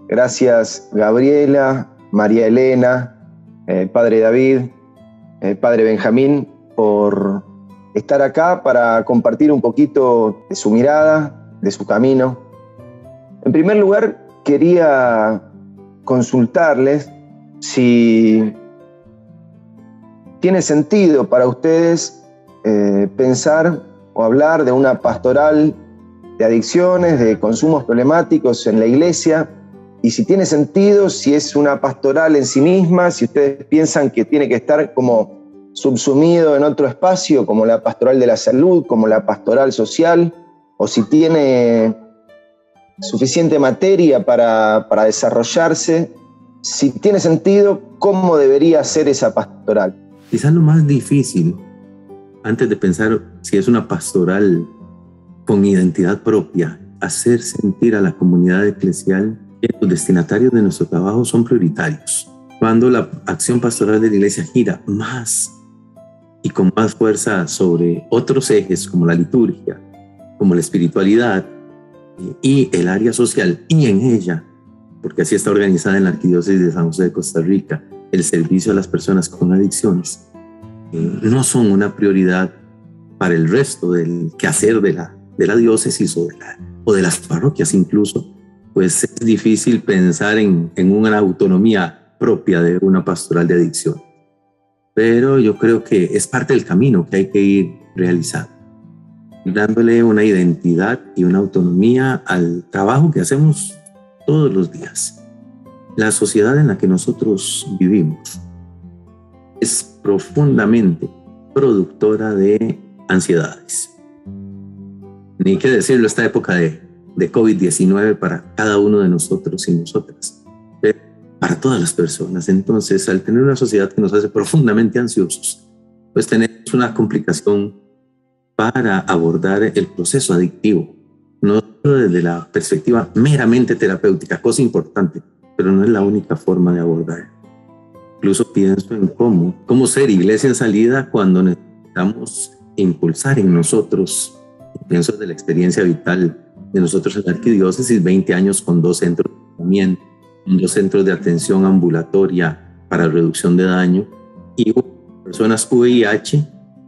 Gracias Gabriela, María Elena, Padre David, Padre Benjamín, por estar acá para compartir un poquito de su mirada, de su camino. En primer lugar, quería consultarles si tiene sentido para ustedes pensar o hablar de una pastoral de adicciones, de consumos problemáticos en la iglesia, y si tiene sentido, si es una pastoral en sí misma, si ustedes piensan que tiene que estar como subsumido en otro espacio, como la pastoral de la salud, como la pastoral social, o si tiene suficiente materia para desarrollarse, si tiene sentido, ¿cómo debería ser esa pastoral? Quizás lo más difícil, antes de pensar si es una pastoral con identidad propia, hacer sentir a la comunidad eclesial que los destinatarios de nuestro trabajo son prioritarios. Cuando la acción pastoral de la iglesia gira más y con más fuerza sobre otros ejes como la liturgia, como la espiritualidad y el área social, y en ella, porque así está organizada en la Arquidiócesis de San José de Costa Rica, el servicio a las personas con adicciones, no son una prioridad para el resto del quehacer de la diócesis o de las parroquias incluso, pues es difícil pensar en una autonomía propia de una pastoral de adicción. Pero yo creo que es parte del camino que hay que ir realizando, dándole una identidad y una autonomía al trabajo que hacemos todos los días. La sociedad en la que nosotros vivimos es profundamente productora de ansiedades. Ni que decirlo, esta época de COVID-19 para cada uno de nosotros y nosotras, para todas las personas. Entonces, al tener una sociedad que nos hace profundamente ansiosos, pues tenemos una complicación para abordar el proceso adictivo, no solo desde la perspectiva meramente terapéutica, cosa importante, pero no es la única forma de abordar. Incluso pienso en cómo ser iglesia en salida cuando necesitamos impulsar en nosotros, pienso de la experiencia vital de nosotros en la Arquidiócesis, 20 años con 2 centros de tratamiento, 2 centros de atención ambulatoria para reducción de daño y personas VIH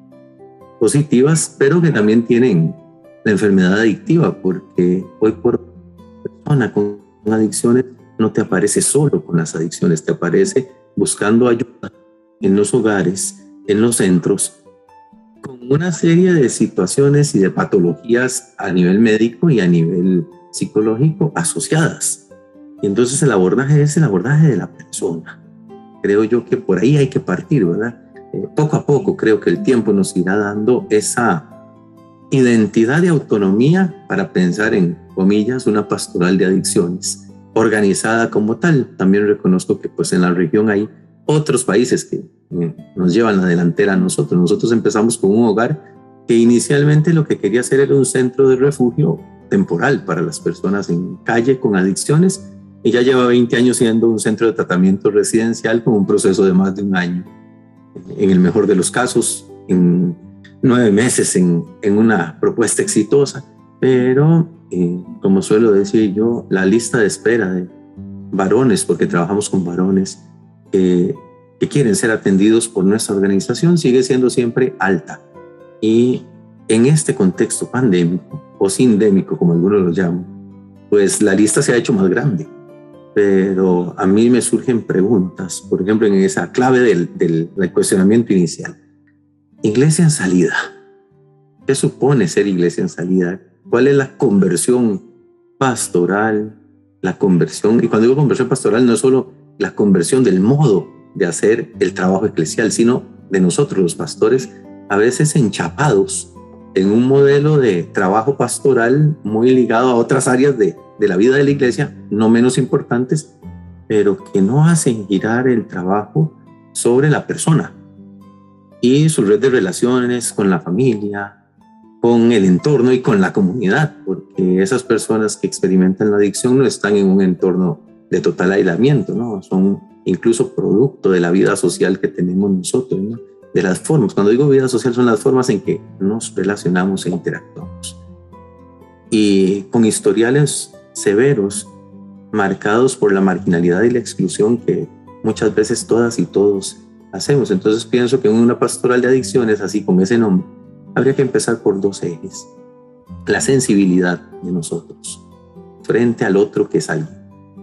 positivas, pero que también tienen la enfermedad adictiva, porque hoy por hoy, persona con adicciones no te aparece solo con las adicciones, te aparece buscando ayuda en los hogares, en los centros, con una serie de situaciones y de patologías a nivel médico y a nivel psicológico asociadas. Y entonces el abordaje es el abordaje de la persona. Creo yo que por ahí hay que partir, ¿verdad? Poco a poco creo que el tiempo nos irá dando esa identidad de autonomía para pensar en, comillas, una pastoral de adicciones organizada como tal. También reconozco que pues en la región hay otros países que nos llevan la delantera a nosotros. Nosotros empezamos con un hogar que inicialmente lo que quería hacer era un centro de refugio temporal para las personas en calle con adicciones, y ya lleva 20 años siendo un centro de tratamiento residencial con un proceso de más de 1 año. En el mejor de los casos, en 9 meses en una propuesta exitosa, pero como suelo decir yo, la lista de espera de varones, porque trabajamos con varones que quieren ser atendidos por nuestra organización, sigue siendo siempre alta. Y en este contexto pandémico o sindémico, como algunos lo llaman, pues la lista se ha hecho más grande. Pero a mí me surgen preguntas, por ejemplo, en esa clave del cuestionamiento inicial. Iglesia en salida. ¿Qué supone ser iglesia en salida? ¿Cuál es la conversión pastoral? La conversión, y cuando digo conversión pastoral, no es solo la conversión del modo de hacer el trabajo eclesial, sino de nosotros los pastores, a veces enchapados en un modelo de trabajo pastoral muy ligado a otras áreas de la vida de la iglesia, no menos importantes, pero que no hacen girar el trabajo sobre la persona y su red de relaciones con la familia, con el entorno y con la comunidad, porque esas personas que experimentan la adicción no están en un entorno de total aislamiento, ¿no? Son incluso producto de la vida social que tenemos nosotros, ¿no? De las formas, cuando digo vida social, son las formas en que nos relacionamos e interactuamos. Y con historiales severos marcados por la marginalidad y la exclusión que muchas veces todas y todos hacemos. Entonces pienso que en una pastoral de adicciones, así como ese nombre, habría que empezar por 2 ejes. La sensibilidad de nosotros frente al otro que es alguien.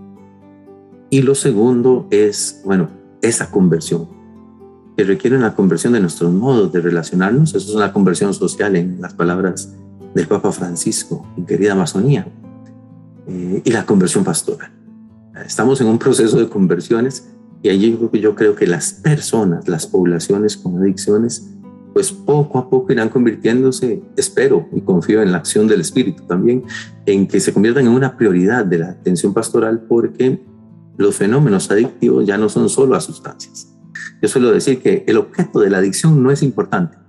Y lo segundo es, esa conversión, que requiere una conversión de nuestros modos de relacionarnos. Eso es una conversión social, en las palabras del Papa Francisco, en querida Amazonía, y la conversión pastoral. Estamos en un proceso de conversiones y allí yo creo que las personas, las poblaciones con adicciones, pues poco a poco irán convirtiéndose, espero y confío en la acción del Espíritu también, en que se conviertan en una prioridad de la atención pastoral, porque los fenómenos adictivos ya no son solo a sustancias. Yo suelo decir que el objeto de la adicción no es importante,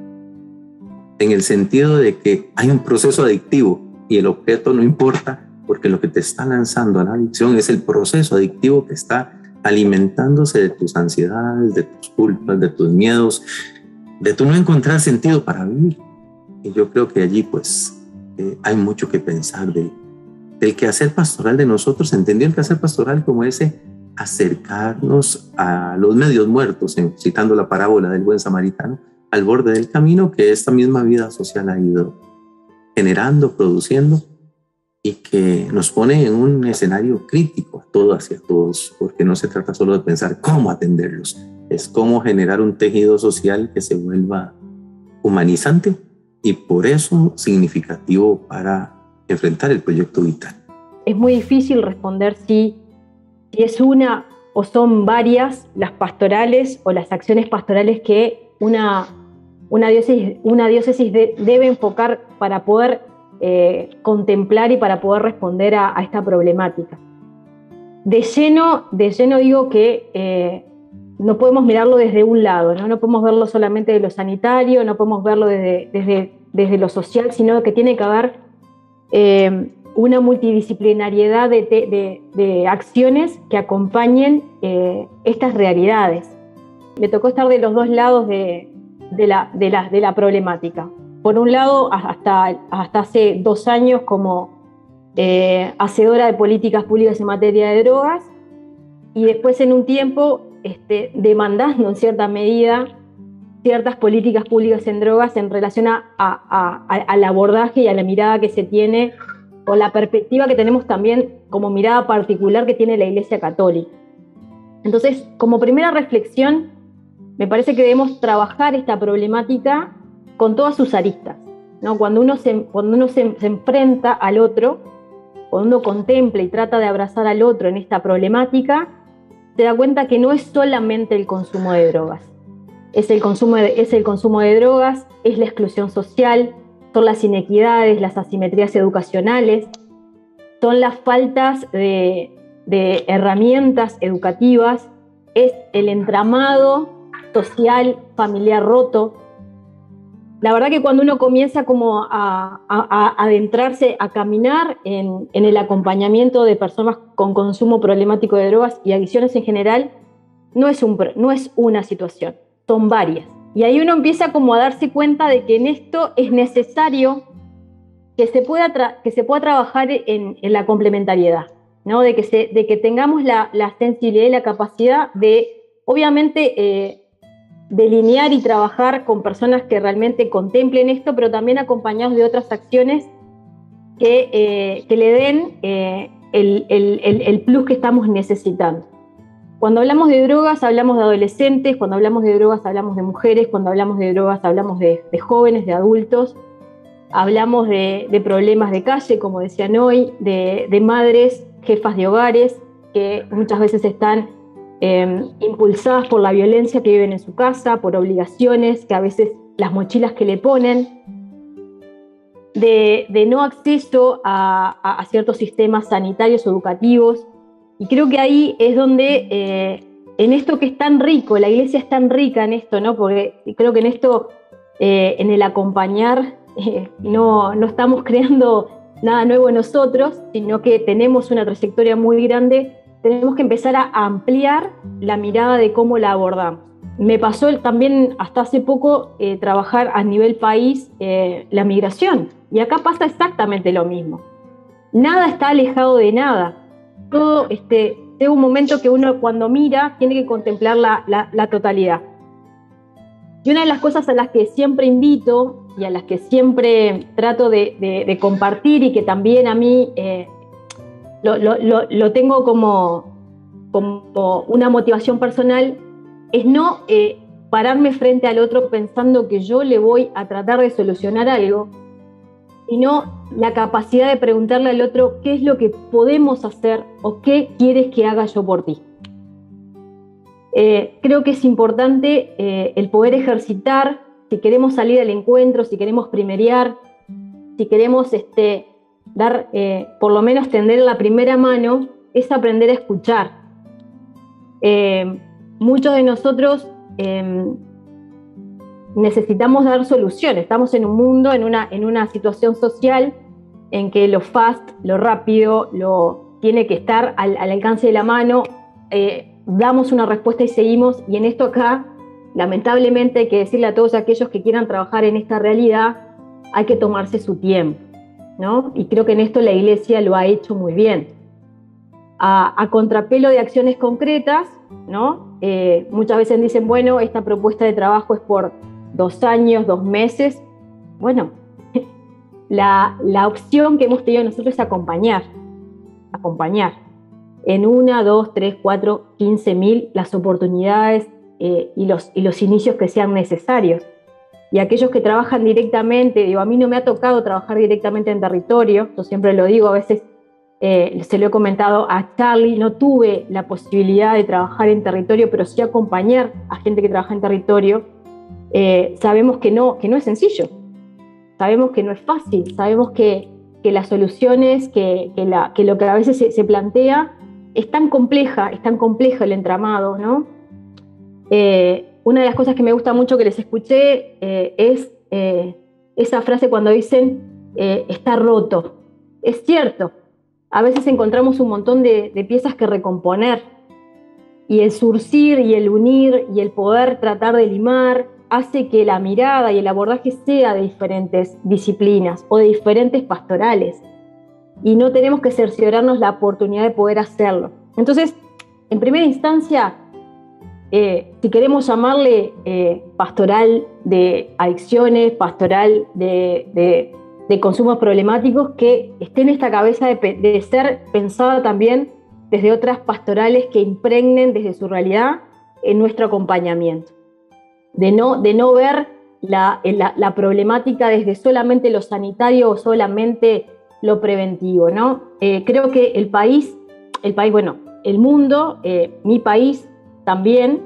en el sentido de que hay un proceso adictivo y el objeto no importa, porque lo que te está lanzando a la adicción es el proceso adictivo que está alimentándose de tus ansiedades, de tus culpas, de tus miedos, de tu no encontrar sentido para vivir. Y yo creo que allí pues hay mucho que pensar del quehacer pastoral de nosotros. Entendí el quehacer pastoral como ese acercarnos a los medios muertos, citando la parábola del buen samaritano, al borde del camino que esta misma vida social ha ido generando, produciendo, y que nos pone en un escenario crítico a todas y a todos, porque no se trata solo de pensar cómo atenderlos, es cómo generar un tejido social que se vuelva humanizante y por eso significativo para enfrentar el proyecto vital. Es muy difícil responder si es una o son varias las pastorales o las acciones pastorales que una diócesis debe enfocar para poder contemplar y para poder responder a esta problemática. De lleno digo que no podemos mirarlo desde un lado, no podemos verlo solamente de lo sanitario, no podemos verlo desde lo social, sino que tiene que haber una multidisciplinariedad de acciones que acompañen estas realidades. Me tocó estar de los 2 lados de la problemática. Por un lado, hasta hace 2 años como hacedora de políticas públicas en materia de drogas, y después en un tiempo demandando en cierta medida ciertas políticas públicas en drogas en relación al abordaje y a la mirada que se tiene, o la perspectiva que tenemos también como mirada particular que tiene la Iglesia Católica. Entonces, como primera reflexión, me parece que debemos trabajar esta problemática con todas sus aristas, ¿no? Cuando uno se enfrenta al otro, cuando uno contempla y trata de abrazar al otro en esta problemática, se da cuenta que no es solamente el consumo de drogas. Es el consumo de drogas, es la exclusión social, son las inequidades, las asimetrías educacionales, son las faltas de herramientas educativas, es el entramado social, familiar roto. La verdad que cuando uno comienza como a adentrarse, a caminar en el acompañamiento de personas con consumo problemático de drogas y adicciones en general, no es una situación, son varias. Y ahí uno empieza como a darse cuenta de que en esto es necesario que se pueda trabajar en la complementariedad, ¿no? De que tengamos la sensibilidad y la capacidad de, obviamente, delinear y trabajar con personas que realmente contemplen esto, pero también acompañados de otras acciones que le den el plus que estamos necesitando. Cuando hablamos de drogas, hablamos de adolescentes, cuando hablamos de drogas, hablamos de mujeres, cuando hablamos de drogas, hablamos de jóvenes, de adultos, hablamos de problemas de calle, como decían hoy, de madres, jefas de hogares, que muchas veces están impulsadas por la violencia que viven en su casa, por obligaciones, que a veces las mochilas que le ponen, de no acceso a ciertos sistemas sanitarios o educativos. Y creo que ahí es donde, en esto que es tan rico, la Iglesia es tan rica en esto, ¿no? Porque creo que en esto, en el acompañar, no estamos creando nada nuevo en nosotros, sino que tenemos una trayectoria muy grande. Tenemos que empezar a ampliar la mirada de cómo la abordamos. Me pasó también hasta hace poco trabajar a nivel país la migración, y acá pasa exactamente lo mismo. Nada está alejado de nada. todo llega un momento que uno cuando mira tiene que contemplar la totalidad. Y una de las cosas a las que siempre invito y a las que siempre trato de compartir, y que también a mí lo tengo como una motivación personal, es no pararme frente al otro pensando que yo le voy a tratar de solucionar algo, sino la capacidad de preguntarle al otro qué es lo que podemos hacer o qué quieres que haga yo por ti. Creo que es importante el poder ejercitar, si queremos salir al encuentro, si queremos primerear, si queremos dar, por lo menos tender la primera mano, es aprender a escuchar. Muchos de nosotros necesitamos dar soluciones. Estamos en un mundo, en una situación social en que lo fast, lo rápido, tiene que estar al alcance de la mano. Damos una respuesta y seguimos, y en esto acá, lamentablemente, hay que decirle a todos aquellos que quieran trabajar en esta realidad, hay que tomarse su tiempo, ¿no? Y creo que en esto la Iglesia lo ha hecho muy bien. A contrapelo de acciones concretas, ¿no? Muchas veces dicen, bueno, esta propuesta de trabajo es por 2 años, 2 meses. Bueno, la opción que hemos tenido nosotros es acompañar. En 1, 2, 3, 4, 15.000 las oportunidades y los inicios que sean necesarios. Y aquellos que trabajan directamente, a mí no me ha tocado trabajar directamente en territorio, yo siempre lo digo, a veces se lo he comentado a Charlie, no tuve la posibilidad de trabajar en territorio, pero sí acompañar a gente que trabaja en territorio. Sabemos que no es sencillo, sabemos que no es fácil, sabemos que las soluciones, que lo que a veces se plantea es tan complejo el entramado, ¿no? Una de las cosas que me gusta mucho que les escuché es esa frase cuando dicen está roto. Es cierto, a veces encontramos un montón de piezas que recomponer, y el surcir y el unir y el poder tratar de limar hace que la mirada y el abordaje sea de diferentes disciplinas o de diferentes pastorales, y no tenemos que cerciorarnos la oportunidad de poder hacerlo. Entonces, en primera instancia, si queremos llamarle pastoral de adicciones, pastoral de consumos problemáticos, que esté en esta cabeza de ser pensada también desde otras pastorales que impregnen desde su realidad en nuestro acompañamiento. De no ver la problemática desde solamente lo sanitario o solamente lo preventivo, ¿no? Creo que el país, bueno, el mundo, mi país también,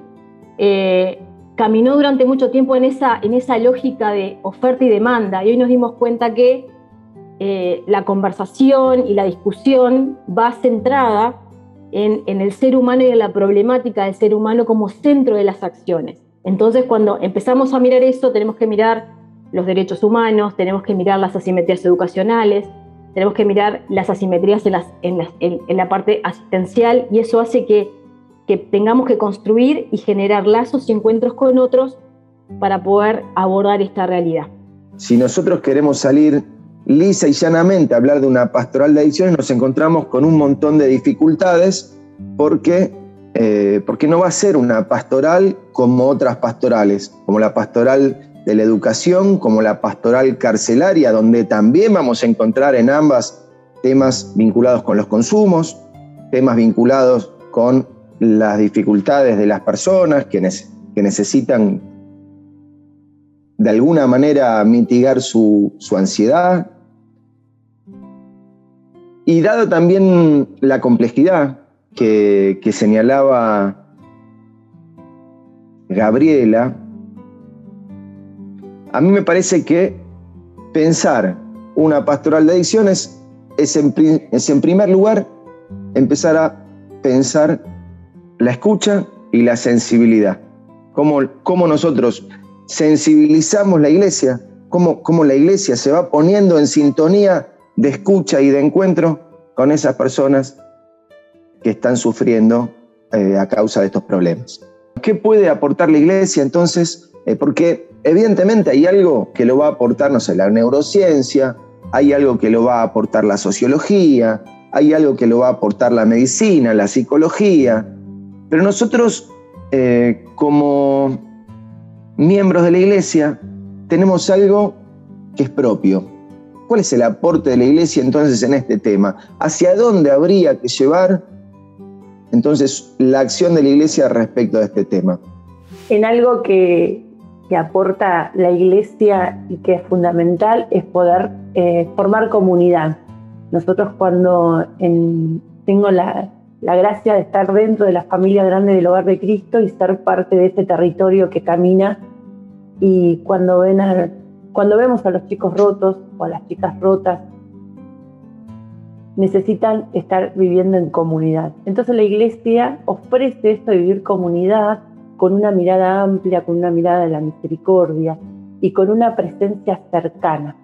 caminó durante mucho tiempo en esa lógica de oferta y demanda, y hoy nos dimos cuenta que la conversación y la discusión va centrada en el ser humano y en la problemática del ser humano como centro de las acciones. Entonces, cuando empezamos a mirar eso, tenemos que mirar los derechos humanos, tenemos que mirar las asimetrías educacionales, tenemos que mirar las asimetrías en la parte asistencial, y eso hace que tengamos que construir y generar lazos y encuentros con otros para poder abordar esta realidad. Si nosotros queremos salir lisa y llanamente a hablar de una pastoral de adicciones, nos encontramos con un montón de dificultades porque no va a ser una pastoral como otras pastorales, como la pastoral de la educación, como la pastoral carcelaria, donde también vamos a encontrar en ambas temas vinculados con los consumos, temas vinculados con las dificultades de las personas que necesitan de alguna manera mitigar su ansiedad. Y dado también la complejidad que señalaba Gabriela, a mí me parece que pensar una pastoral de adicciones es en primer lugar empezar a pensar la escucha y la sensibilidad. Cómo nosotros sensibilizamos la iglesia, cómo la iglesia se va poniendo en sintonía de escucha y de encuentro con esas personas que están sufriendo a causa de estos problemas. ¿Qué puede aportar la iglesia entonces? Porque evidentemente hay algo que lo va a aportar, no sé, la neurociencia, hay algo que lo va a aportar la sociología, hay algo que lo va a aportar la medicina, la psicología, pero nosotros como miembros de la Iglesia tenemos algo que es propio. ¿Cuál es el aporte de la Iglesia entonces en este tema? ¿Hacia dónde habría que llevar entonces la acción de la Iglesia respecto a este tema? En algo que aporta la Iglesia y que es fundamental es poder formar comunidad. Nosotros cuando tengo la gracia de estar dentro de la familia grande del Hogar de Cristo y ser parte de ese territorio que camina, y cuando vemos a los chicos rotos o a las chicas rotas, necesitan estar viviendo en comunidad. Entonces la Iglesia ofrece esto de vivir comunidad con una mirada amplia, con una mirada de la misericordia y con una presencia cercana.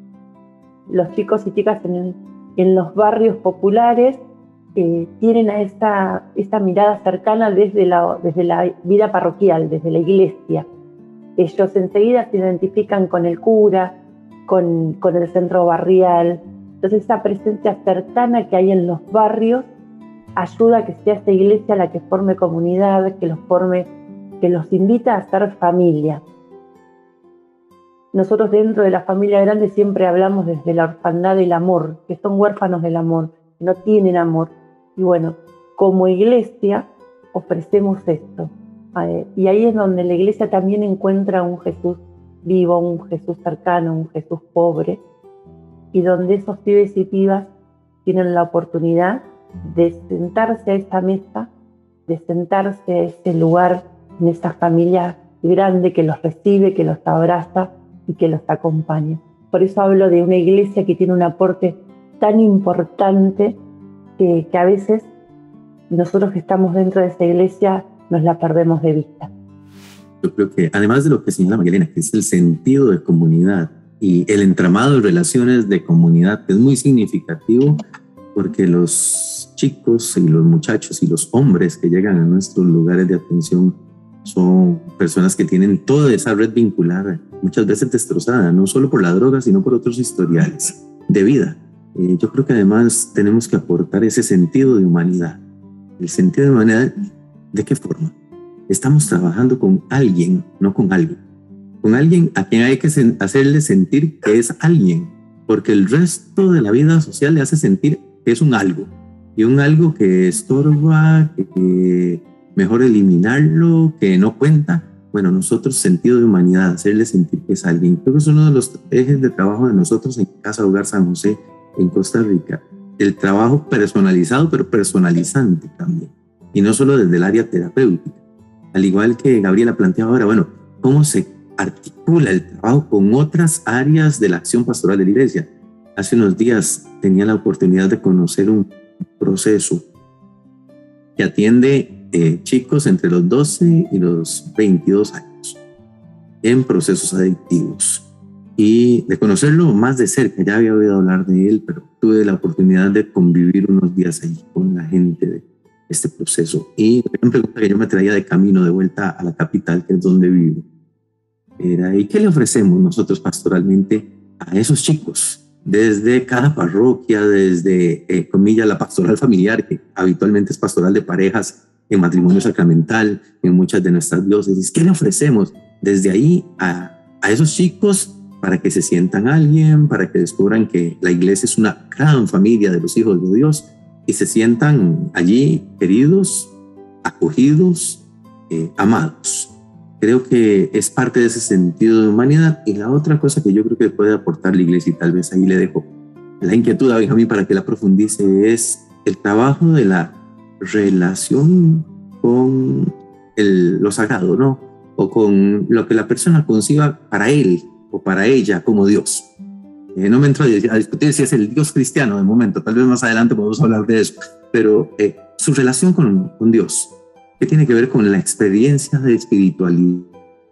Los chicos y chicas en los barrios populares tienen a esta mirada cercana desde la vida parroquial, desde la Iglesia. Ellos enseguida se identifican con el cura, con el centro barrial. Entonces esa presencia cercana que hay en los barrios ayuda a que sea esta Iglesia la que forme comunidad, que los invita a ser familia. Nosotros dentro de la familia grande siempre hablamos desde la orfandad del amor, que son huérfanos del amor, que no tienen amor. Y bueno, como Iglesia ofrecemos esto. Y ahí es donde la Iglesia también encuentra un Jesús vivo, un Jesús cercano, un Jesús pobre, y donde esos pibes y pibas tienen la oportunidad de sentarse a esa mesa, de sentarse a ese lugar, en esa familia grande que los recibe, que los abraza y que los acompaña. Por eso hablo de una Iglesia que tiene un aporte tan importante que a veces nosotros que estamos dentro de esa Iglesia nos la perdemos de vista. Yo creo que además de lo que señala Magdalena, que es el sentido de comunidad y el entramado de relaciones de comunidad, que es muy significativo, porque los chicos y los muchachos y los hombres que llegan a nuestros lugares de atención son personas que tienen toda esa red vincular, muchas veces destrozada, no solo por la droga, sino por otros historiales de vida. Yo creo que además tenemos que aportar ese sentido de humanidad. El sentido de humanidad, ¿de qué forma? Estamos trabajando con alguien, no con algo. Con alguien a quien hay que hacerle sentir que es alguien, porque el resto de la vida social le hace sentir que es un algo, y un algo que estorba, que mejor eliminarlo, que no cuenta. Bueno, nosotros sentido de humanidad, hacerle sentir que es alguien. Creo que es uno de los ejes de trabajo de nosotros en Casa Hogar San José, en Costa Rica. El trabajo personalizado, pero personalizante también. Y no solo desde el área terapéutica. Al igual que Gabriela planteaba ahora, bueno, ¿cómo se articula el trabajo con otras áreas de la acción pastoral de la Iglesia? Hace unos días tenía la oportunidad de conocer un proceso que atiende chicos entre los 12 y los 22 años en procesos adictivos. Y de conocerlo más de cerca, ya había oído hablar de él, pero tuve la oportunidad de convivir unos días allí con la gente de este proceso. Y una pregunta que yo me traía de camino de vuelta a la capital, que es donde vivo, era: ¿y qué le ofrecemos nosotros pastoralmente a esos chicos? Desde cada parroquia, desde, comillas, la pastoral familiar, que habitualmente es pastoral de parejas en matrimonio sacramental, en muchas de nuestras diócesis. ¿Qué le ofrecemos desde ahí a esos chicos para que se sientan alguien, para que descubran que la Iglesia es una gran familia de los hijos de Dios y se sientan allí queridos, acogidos, amados? Creo que es parte de ese sentido de humanidad. Y la otra cosa que yo creo que puede aportar la Iglesia, y tal vez ahí le dejo la inquietud a Benjamín para que la profundice, es el trabajo de la relación con lo sagrado, ¿no? O con lo que la persona conciba para él o para ella como Dios. No me entro a discutir si es el Dios cristiano de momento, tal vez más adelante podemos hablar de eso, pero su relación con Dios, que tiene que ver con la experiencia de espiritualidad.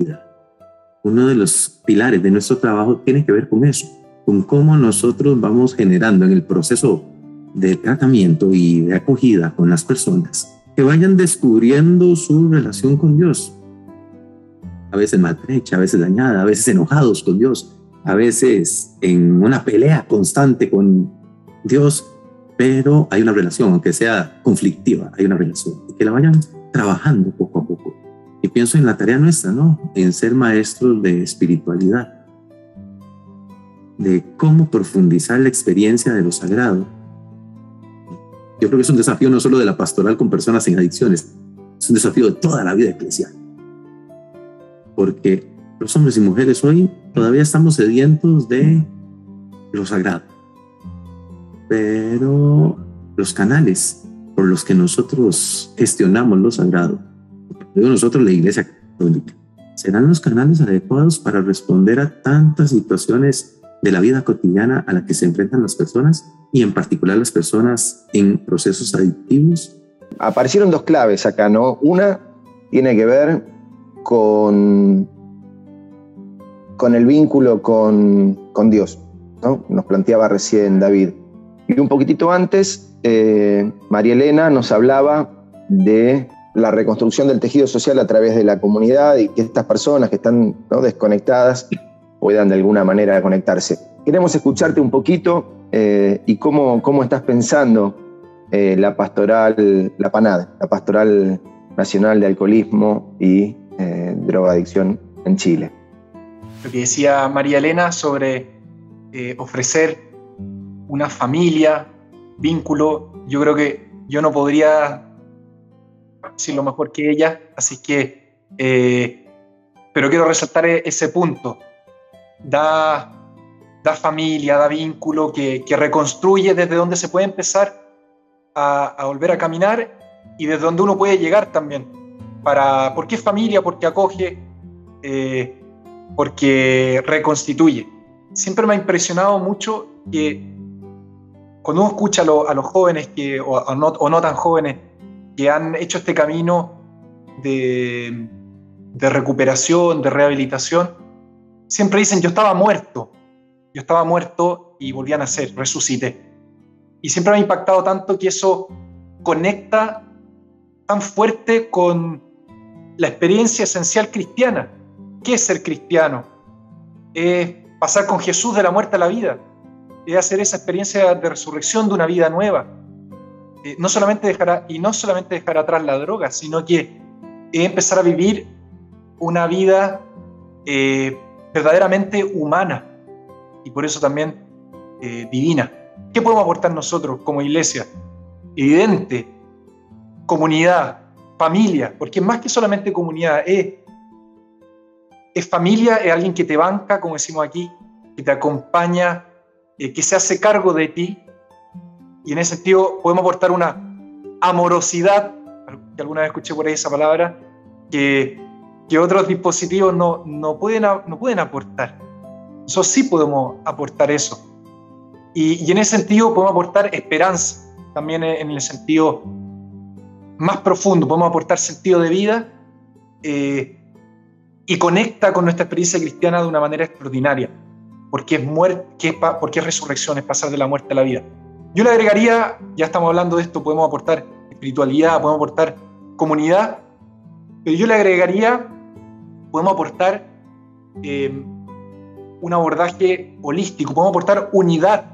Uno de los pilares de nuestro trabajo tiene que ver con eso, con cómo nosotros vamos generando en el proceso de tratamiento y de acogida con las personas que vayan descubriendo su relación con Dios. A veces maltrecha, a veces dañada, a veces enojados con Dios, a veces en una pelea constante con Dios, pero hay una relación, aunque sea conflictiva, hay una relación, y que la vayan trabajando poco a poco. Y pienso en la tarea nuestra, ¿no? En ser maestros de espiritualidad, de cómo profundizar la experiencia de lo sagrado. Yo creo que es un desafío no solo de la pastoral con personas sin adicciones, es un desafío de toda la vida eclesial. Porque los hombres y mujeres hoy todavía estamos sedientos de lo sagrado. Pero los canales por los que nosotros gestionamos lo sagrado, digo nosotros, la Iglesia Católica, serán los canales adecuados para responder a tantas situaciones de la vida cotidiana a la que se enfrentan las personas, y en particular las personas en procesos adictivos. Aparecieron dos claves acá, ¿no? Una tiene que ver con el vínculo con Dios, ¿no? Nos planteaba recién David. Y un poquitito antes, María Elena nos hablaba de la reconstrucción del tejido social a través de la comunidad, y que estas personas que están, ¿no?, desconectadas puedan de alguna manera conectarse. Queremos escucharte un poquito y cómo estás pensando la pastoral, la PANAD, la Pastoral Nacional de Alcoholismo y Drogadicción en Chile. Lo que decía María Elena sobre ofrecer una familia, vínculo, yo creo que yo no podría decirlo mejor que ella, así que, pero quiero resaltar ese punto. Da familia, da vínculo, que reconstruye desde donde se puede empezar a volver a caminar, y desde donde uno puede llegar también. ¿Por qué familia? Porque acoge, porque reconstituye. Siempre me ha impresionado mucho que cuando uno escucha a los jóvenes o no tan jóvenes que han hecho este camino de recuperación, de rehabilitación, siempre dicen: yo estaba muerto y volví a nacer, resucité. Y siempre me ha impactado tanto que eso conecta tan fuerte con la experiencia esencial cristiana. ¿Qué es ser cristiano? Es pasar con Jesús de la muerte a la vida, es hacer esa experiencia de resurrección de una vida nueva. No solamente dejar atrás la droga, sino que es empezar a vivir una vida verdaderamente humana, y por eso también divina. ¿Qué podemos aportar nosotros como iglesia? Evidente, comunidad, familia, porque más que solamente comunidad, es familia, es alguien que te banca, como decimos aquí, que te acompaña, que se hace cargo de ti, y en ese sentido podemos aportar una amorosidad, que alguna vez escuché por ahí esa palabra, que otros dispositivos no pueden aportar. Nosotros sí podemos aportar eso. Y en ese sentido podemos aportar esperanza, también en el sentido más profundo, podemos aportar sentido de vida, y conecta con nuestra experiencia cristiana de una manera extraordinaria, porque es resurrección, es pasar de la muerte a la vida. Yo le agregaría, ya estamos hablando de esto, podemos aportar espiritualidad, podemos aportar comunidad, pero yo le agregaría, podemos aportar un abordaje holístico, podemos aportar unidad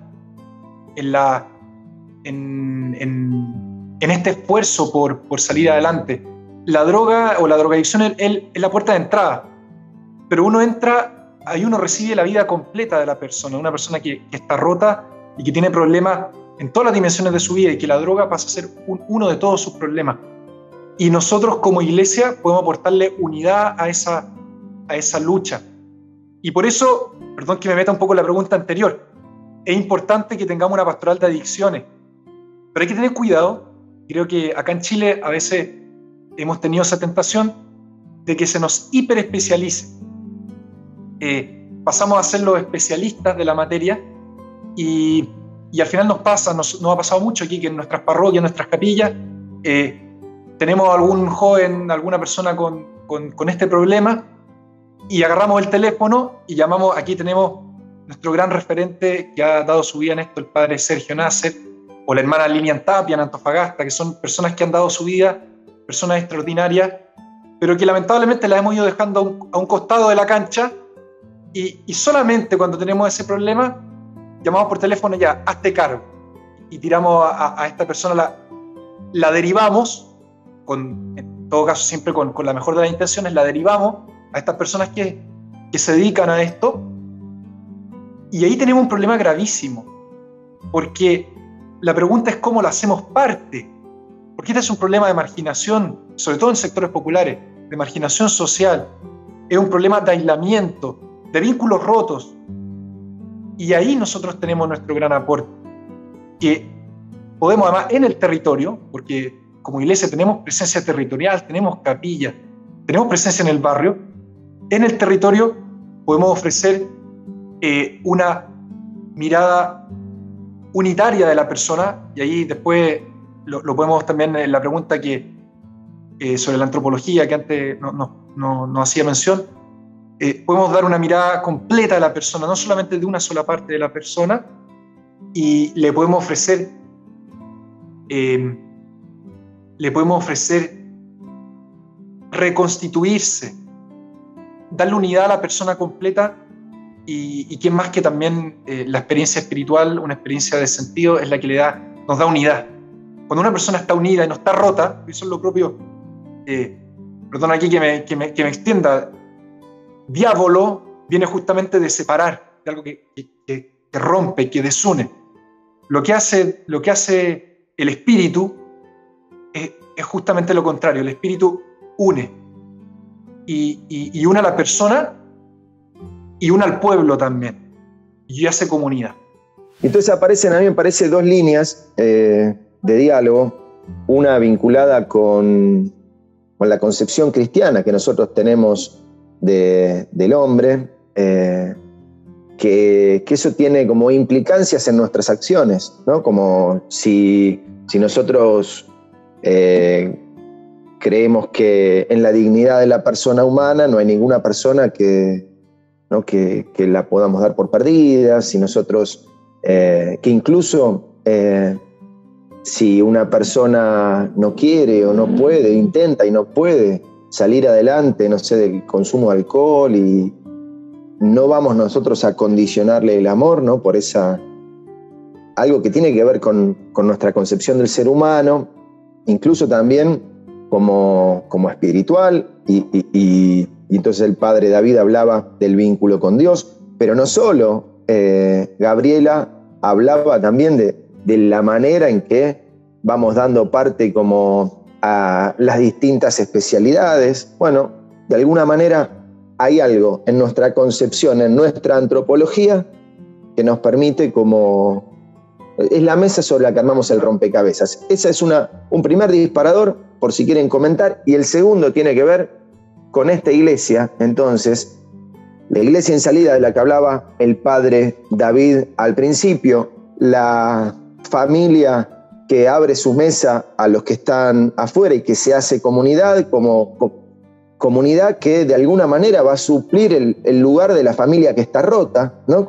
en este esfuerzo por salir adelante. La droga o la drogadicción es la puerta de entrada, pero uno entra, ahí uno recibe la vida completa de la persona, una persona que está rota y que tiene problemas en todas las dimensiones de su vida, y que la droga pasa a ser uno de todos sus problemas. Y nosotros como iglesia podemos aportarle unidad a esa lucha. Y por eso, perdón que me meta un poco en la pregunta anterior, es importante que tengamos una pastoral de adicciones, pero hay que tener cuidado. Creo que acá en Chile a veces hemos tenido esa tentación de que se nos hiperespecialice. Pasamos a ser los especialistas de la materia, y al final nos ha pasado mucho aquí, que en nuestras parroquias, en nuestras capillas, tenemos algún joven, alguna persona con este problema, y agarramos el teléfono y llamamos. Aquí tenemos nuestro gran referente que ha dado su vida en esto, el padre Sergio Nasser, o la hermana Lilian Tapia en Antofagasta, que son personas que han dado su vida, personas extraordinarias, pero que lamentablemente las hemos ido dejando a un costado de la cancha, y solamente cuando tenemos ese problema llamamos por teléfono: ya, hazte cargo. y tiramos a esta persona, la derivamos, en todo caso siempre con la mejor de las intenciones, la derivamos a estas personas que se dedican a esto, y ahí tenemos un problema gravísimo, porque la pregunta es cómo la hacemos parte, porque este es un problema de marginación, sobre todo en sectores populares, de marginación social, es un problema de aislamiento, de vínculos rotos, y ahí nosotros tenemos nuestro gran aporte, que podemos además en el territorio, porque como iglesia tenemos presencia territorial, tenemos capillas, tenemos presencia en el barrio, en el territorio podemos ofrecer una mirada unitaria de la persona, y ahí después lo podemos también en la pregunta sobre la antropología que antes no hacía mención, podemos dar una mirada completa de la persona, no solamente de una sola parte de la persona, y le podemos ofrecer reconstituirse, darle unidad a la persona completa, y quién más que también la experiencia espiritual, una experiencia de sentido, es la que nos da unidad. Cuando una persona está unida y no está rota, eso es lo propio, perdón aquí que me extienda, diablo viene justamente de separar, de algo que rompe, que desune. Lo que hace el espíritu es justamente lo contrario. El espíritu une, y une a la persona y une al pueblo también, y hace comunidad. Entonces a mí me parece dos líneas de diálogo, una vinculada con la concepción cristiana que nosotros tenemos del hombre, que eso tiene como implicancias en nuestras acciones, ¿no? Como si nosotros creemos que en la dignidad de la persona humana no hay ninguna persona que la podamos dar por perdida, si nosotros, que incluso si una persona no quiere o no puede, intenta y no puede salir adelante, no sé, del consumo de alcohol, y no vamos nosotros a condicionarle el amor, ¿no? Por algo que tiene que ver con nuestra concepción del ser humano, incluso también como espiritual, y entonces el padre David hablaba del vínculo con Dios, pero no solo, Gabriela hablaba también de la manera en que vamos dando parte como a las distintas especialidades. Bueno, de alguna manera hay algo en nuestra concepción, en nuestra antropología, que nos permite es la mesa sobre la que armamos el rompecabezas. Ese es un primer disparador, por si quieren comentar, y el segundo tiene que ver con esta iglesia. Entonces, la iglesia en salida de la que hablaba el padre David al principio, la familia que abre su mesa a los que están afuera y que se hace comunidad, como comunidad que de alguna manera va a suplir el lugar de la familia que está rota, ¿no?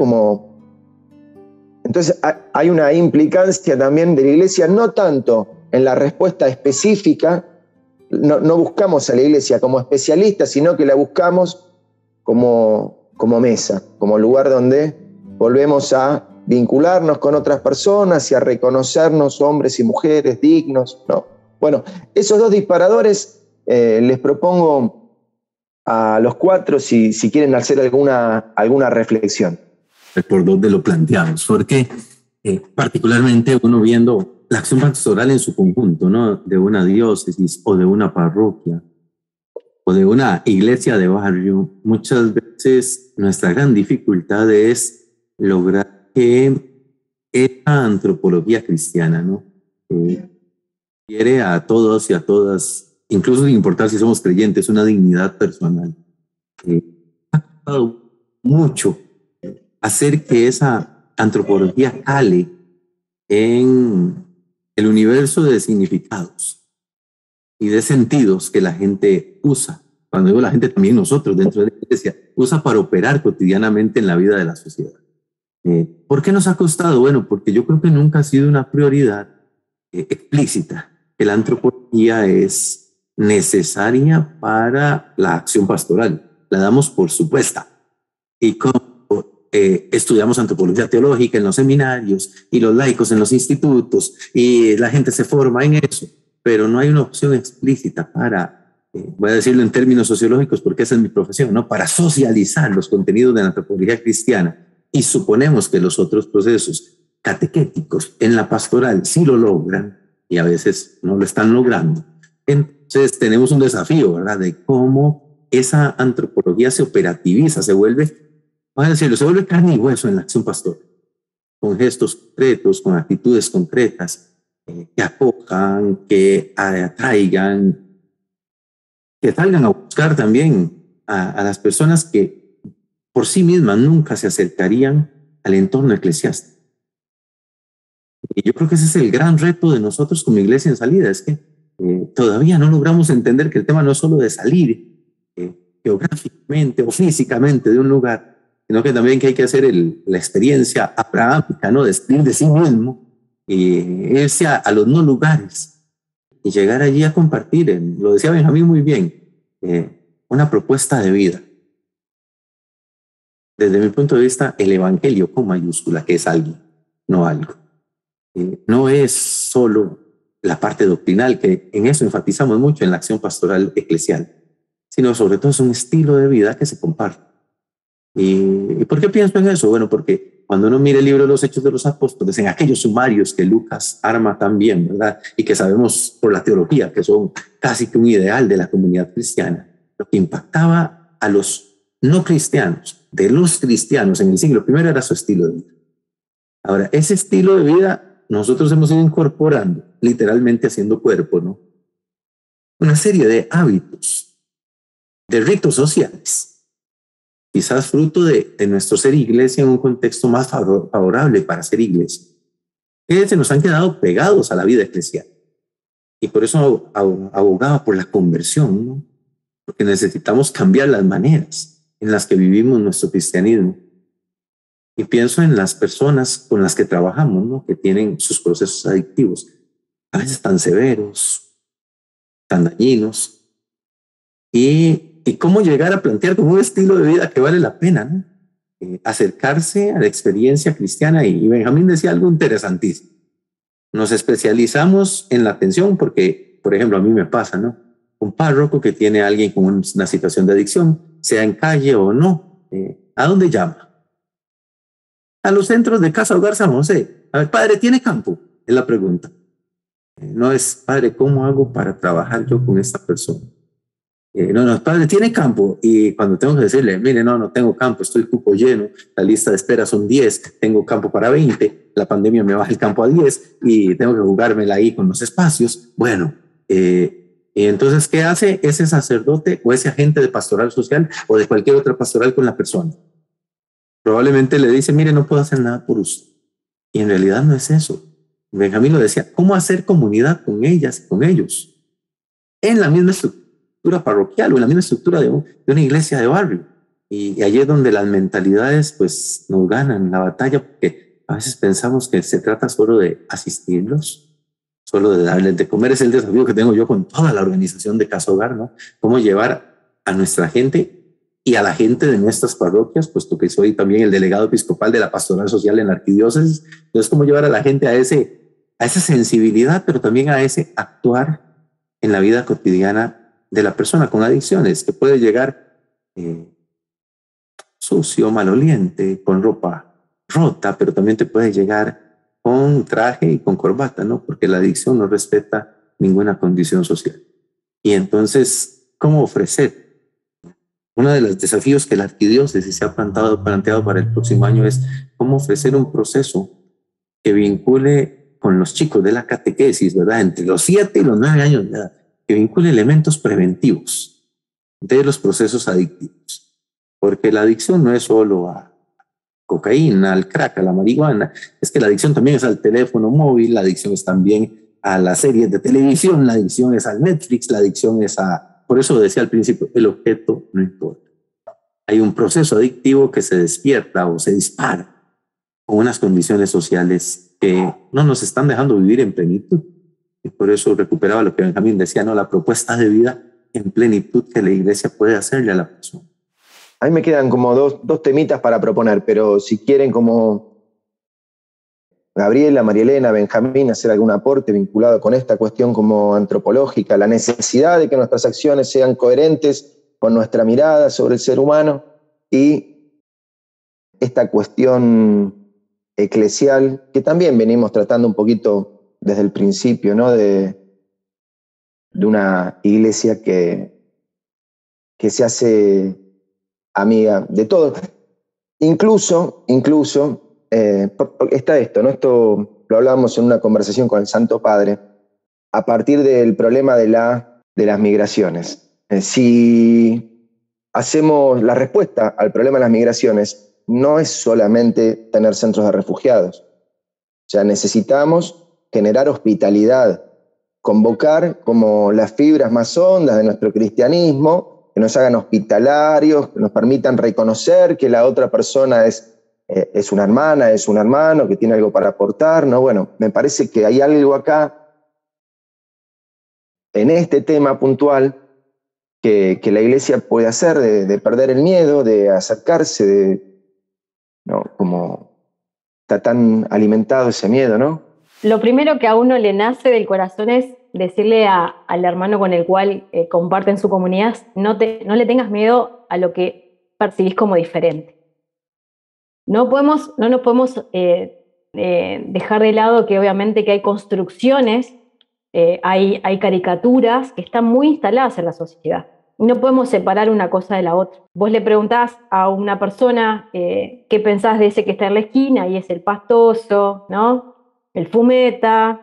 Entonces hay una implicancia también de la iglesia, no tanto en la respuesta específica, no buscamos a la iglesia como especialista, sino que la buscamos como mesa, como lugar donde volvemos a vincularnos con otras personas y a reconocernos hombres y mujeres dignos, ¿no? Bueno, esos dos disparadores les propongo a los cuatro si quieren hacer alguna reflexión. Por dónde lo planteamos, porque particularmente uno viendo la acción pastoral en su conjunto, ¿no? De una diócesis o de una parroquia o de una iglesia de barrio, muchas veces nuestra gran dificultad es lograr que esta antropología cristiana, ¿no? Quiere a todos y a todas, incluso sin importar si somos creyentes, una dignidad personal. Ha costado mucho hacer que esa antropología cale en el universo de significados y de sentidos que la gente usa. Cuando digo la gente, también nosotros dentro de la iglesia, usa para operar cotidianamente en la vida de la sociedad. ¿Por qué nos ha costado? Bueno, porque yo creo que nunca ha sido una prioridad explícita, que la antropología es necesaria para la acción pastoral. La damos por supuesta. Y como estudiamos antropología teológica en los seminarios y los laicos en los institutos y la gente se forma en eso, pero no hay una opción explícita para, voy a decirlo en términos sociológicos porque esa es mi profesión, ¿no? Para socializar los contenidos de la antropología cristiana, y suponemos que los otros procesos catequéticos en la pastoral sí lo logran y a veces no lo están logrando. Entonces tenemos un desafío, ¿verdad? De cómo esa antropología se operativiza, se vuelve, vamos a decirlo, se vuelve carne y hueso en la acción pastoral, con gestos concretos, con actitudes concretas, que acojan, que atraigan, que salgan a buscar también a las personas que por sí mismas nunca se acercarían al entorno eclesiástico. Y yo creo que ese es el gran reto de nosotros como iglesia en salida, es que todavía no logramos entender que el tema no es solo de salir geográficamente o físicamente de un lugar, sino que también que hay que hacer la experiencia abrahámica, ¿no? De salir de sí mismo y irse a los no lugares y llegar allí a compartir, lo decía Benjamín muy bien, una propuesta de vida. Desde mi punto de vista, el evangelio con mayúscula, que es alguien, no algo. No es solo la parte doctrinal, que en eso enfatizamos mucho en la acción pastoral eclesial, sino sobre todo es un estilo de vida que se comparte. ¿Y por qué pienso en eso? Bueno, porque cuando uno mira el libro de los Hechos de los Apóstoles, en aquellos sumarios que Lucas arma también, ¿verdad? Y que sabemos por la teología que son casi que un ideal de la comunidad cristiana, lo que impactaba a los no cristianos, de los cristianos en el siglo I era su estilo de vida. Ahora, ese estilo de vida nosotros hemos ido incorporando, literalmente haciendo cuerpo, ¿no? Una serie de hábitos, de ritos sociales, quizás fruto de nuestro ser iglesia en un contexto más favorable para ser iglesia, que se nos han quedado pegados a la vida eclesial. Y por eso abogaba por la conversión, ¿no? Porque necesitamos cambiar las maneras en las que vivimos nuestro cristianismo. Y pienso en las personas con las que trabajamos, ¿no? Que tienen sus procesos adictivos, a veces tan severos, tan dañinos, y cómo llegar a plantear como un estilo de vida que vale la pena, ¿no? Acercarse a la experiencia cristiana. Y Benjamín decía algo interesantísimo. Nos especializamos en la atención porque, por ejemplo, a mí me pasa, ¿no? Un párroco que tiene a alguien con una situación de adicción, sea en calle o no, ¿a dónde llama? A los centros de Casa Hogar San José. A ver, padre, ¿tiene campo? Es la pregunta. No es, padre, ¿cómo hago para trabajar yo con esta persona? No, padre, ¿tiene campo? Y cuando tengo que decirle, mire, no tengo campo, estoy cupo lleno, la lista de espera son 10, tengo campo para 20, la pandemia me baja el campo a 10 y tengo que jugármela ahí con los espacios. Bueno, y entonces, ¿qué hace ese sacerdote o ese agente de pastoral social o de cualquier otra pastoral con la persona? Probablemente le dice, mire, no puedo hacer nada por usted. Y en realidad no es eso. Benjamín lo decía, ¿cómo hacer comunidad con ellas y con ellos? En la misma estructura parroquial o en la misma estructura de una iglesia de barrio. Y allí es donde las mentalidades pues nos ganan la batalla, porque a veces pensamos que se trata solo de asistirlos, solo de darles de comer. Es el desafío que tengo yo con toda la organización de Casa Hogar, ¿no? Cómo llevar a nuestra gente y a la gente de nuestras parroquias, puesto que soy también el delegado episcopal de la pastoral social en la arquidiócesis. Entonces, cómo llevar a la gente a esa sensibilidad, pero también a ese actuar en la vida cotidiana de la persona con adicciones, que puede llegar sucio, maloliente, con ropa rota, pero también te puede llegar con traje y con corbata, ¿no? Porque la adicción no respeta ninguna condición social. Y entonces, ¿cómo ofrecer? Uno de los desafíos que la arquidiócesis se ha planteado para el próximo año es cómo ofrecer un proceso que vincule con los chicos de la catequesis, ¿verdad? Entre los 7 y los 9 años de edad, que vincule elementos preventivos de los procesos adictivos. Porque la adicción no es solo a cocaína, al crack, a la marihuana, es que la adicción también es al teléfono móvil, la adicción es también a las series de televisión, la adicción es al Netflix, la adicción es a... Por eso decía al principio, el objeto no importa. Hay un proceso adictivo que se despierta o se dispara con unas condiciones sociales que no nos están dejando vivir en plenitud. Y por eso recuperaba lo que Benjamín decía, ¿no? La propuesta de vida en plenitud que la iglesia puede hacerle a la persona. ahí me quedan como dos temitas para proponer, pero si quieren como Gabriela, María Elena, Benjamín, hacer algún aporte vinculado con esta cuestión como antropológica, la necesidad de que nuestras acciones sean coherentes con nuestra mirada sobre el ser humano y esta cuestión eclesial que también venimos tratando un poquito desde el principio, ¿no? De una iglesia que se hace amiga de todo. Incluso está esto, ¿no? Esto lo hablábamos en una conversación con el Santo Padre, a partir del problema de las migraciones. Si hacemos la respuesta al problema de las migraciones, no es solamente tener centros de refugiados. O sea, necesitamos generar hospitalidad, convocar como las fibras más hondas de nuestro cristianismo, que nos hagan hospitalarios, que nos permitan reconocer que la otra persona es una hermana, es un hermano, que tiene algo para aportar, ¿no? Bueno, me parece que hay algo acá, en este tema puntual, que la iglesia puede hacer, de perder el miedo, de acercarse, ¿no? Como está tan alimentado ese miedo, ¿no? Lo primero que a uno le nace del corazón es decirle al hermano con el cual comparten su comunidad, no le tengas miedo a lo que percibís como diferente. No nos podemos dejar de lado que obviamente que hay construcciones, hay caricaturas que están muy instaladas en la sociedad. Y no podemos separar una cosa de la otra. Vos le preguntás a una persona qué pensás de ese que está en la esquina y es el pastoso, ¿no? El fumeta,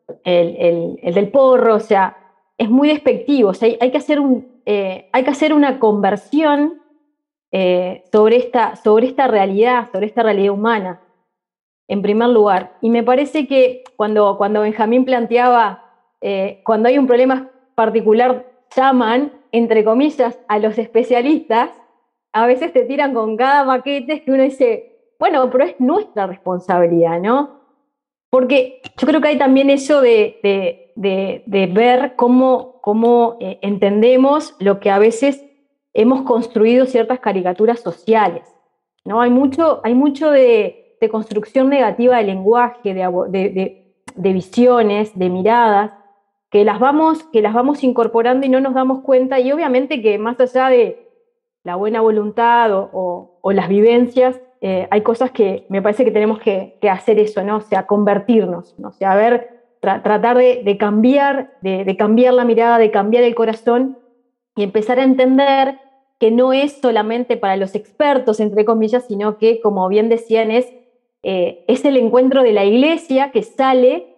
el del porro, o sea, es muy despectivo. O sea, hay que hacer una conversión sobre esta realidad humana, en primer lugar. Y me parece que cuando Benjamín planteaba, cuando hay un problema particular, llaman, entre comillas, a los especialistas, a veces te tiran con cada paquete que uno dice, bueno, pero es nuestra responsabilidad, ¿no? Porque yo creo que hay también eso de ver cómo entendemos lo que a veces hemos construido ciertas caricaturas sociales, ¿no? Hay mucho de construcción negativa del lenguaje, de visiones, de miradas, que las vamos incorporando y no nos damos cuenta, y obviamente que más allá de la buena voluntad o las vivencias, hay cosas que me parece que tenemos que hacer eso, ¿no? O sea, convertirnos, ¿no? O sea, tratar de cambiar la mirada, de cambiar el corazón y empezar a entender que no es solamente para los expertos, entre comillas, sino que, como bien decían, es el encuentro de la iglesia que sale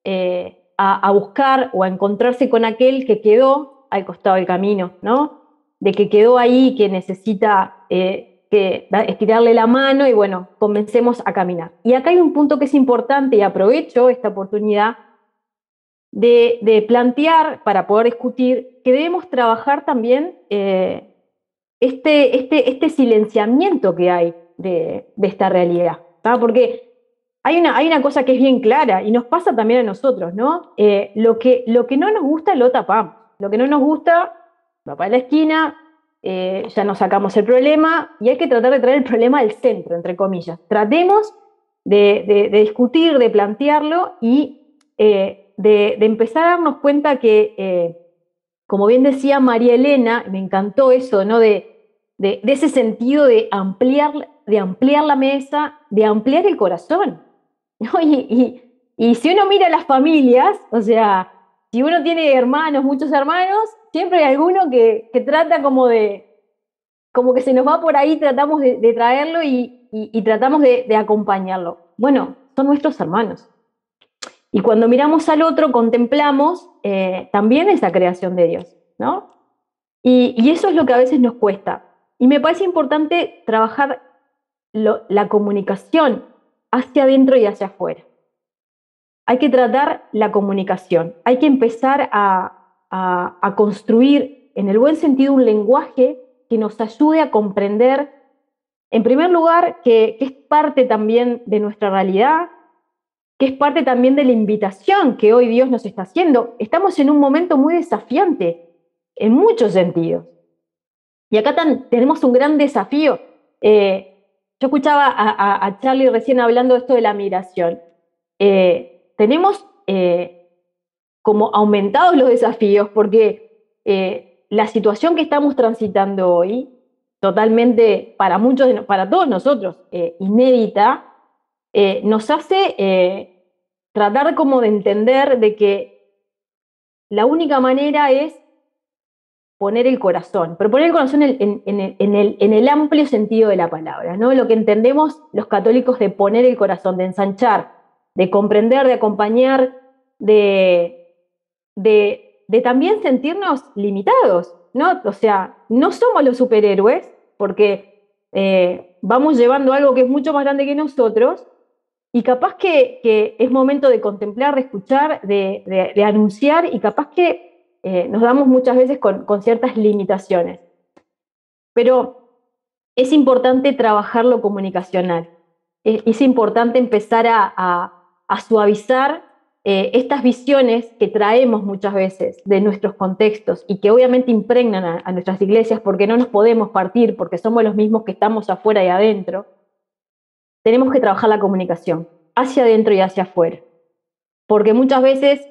a buscar o a encontrarse con aquel que quedó al costado del camino, ¿no? De que quedó ahí, que necesita estirarle la mano y bueno, comencemos a caminar. Y acá hay un punto que es importante y aprovecho esta oportunidad de plantear para poder discutir que debemos trabajar también este silenciamiento que hay de esta realidad, ¿tá? Porque hay una cosa que es bien clara y nos pasa también a nosotros, ¿no? Lo que no nos gusta lo tapamos, lo que no nos gusta va para la esquina, ya nos sacamos el problema y hay que tratar de traer el problema al centro, entre comillas. Tratemos de discutir, de plantearlo y de empezar a darnos cuenta que, como bien decía María Elena, me encantó eso, ¿no? De ese sentido de ampliar la mesa, de ampliar el corazón, ¿no? Y si uno mira las familias, o sea, si uno tiene hermanos, muchos hermanos, siempre hay alguno que trata como que se nos va por ahí, tratamos de traerlo y tratamos de acompañarlo. Bueno, son nuestros hermanos. Y cuando miramos al otro, contemplamos también esa creación de Dios, ¿no? Y eso es lo que a veces nos cuesta. Y me parece importante trabajar la comunicación hacia adentro y hacia afuera. Hay que tratar la comunicación, hay que empezar a construir en el buen sentido un lenguaje que nos ayude a comprender, en primer lugar, que es parte también de nuestra realidad, que es parte también de la invitación que hoy Dios nos está haciendo. Estamos en un momento muy desafiante en muchos sentidos. Y acá tenemos un gran desafío. Yo escuchaba a Charlie recién hablando de esto de la migración. Tenemos como aumentados los desafíos porque la situación que estamos transitando hoy, totalmente para muchos, para todos nosotros, inédita, nos hace tratar como de entender de que la única manera es poner el corazón, pero poner el corazón en el amplio sentido de la palabra, ¿no? Lo que entendemos los católicos de poner el corazón, de ensanchar, de comprender, de acompañar, de también sentirnos limitados, ¿no? O sea, no somos los superhéroes, porque vamos llevando algo que es mucho más grande que nosotros, y capaz que es momento de contemplar, de escuchar, de anunciar, y capaz que nos damos muchas veces con ciertas limitaciones. Pero es importante trabajar lo comunicacional. Es importante empezar a suavizar estas visiones que traemos muchas veces de nuestros contextos y que obviamente impregnan a nuestras iglesias, porque no nos podemos partir, porque somos los mismos que estamos afuera y adentro. Tenemos que trabajar la comunicación hacia adentro y hacia afuera, porque muchas veces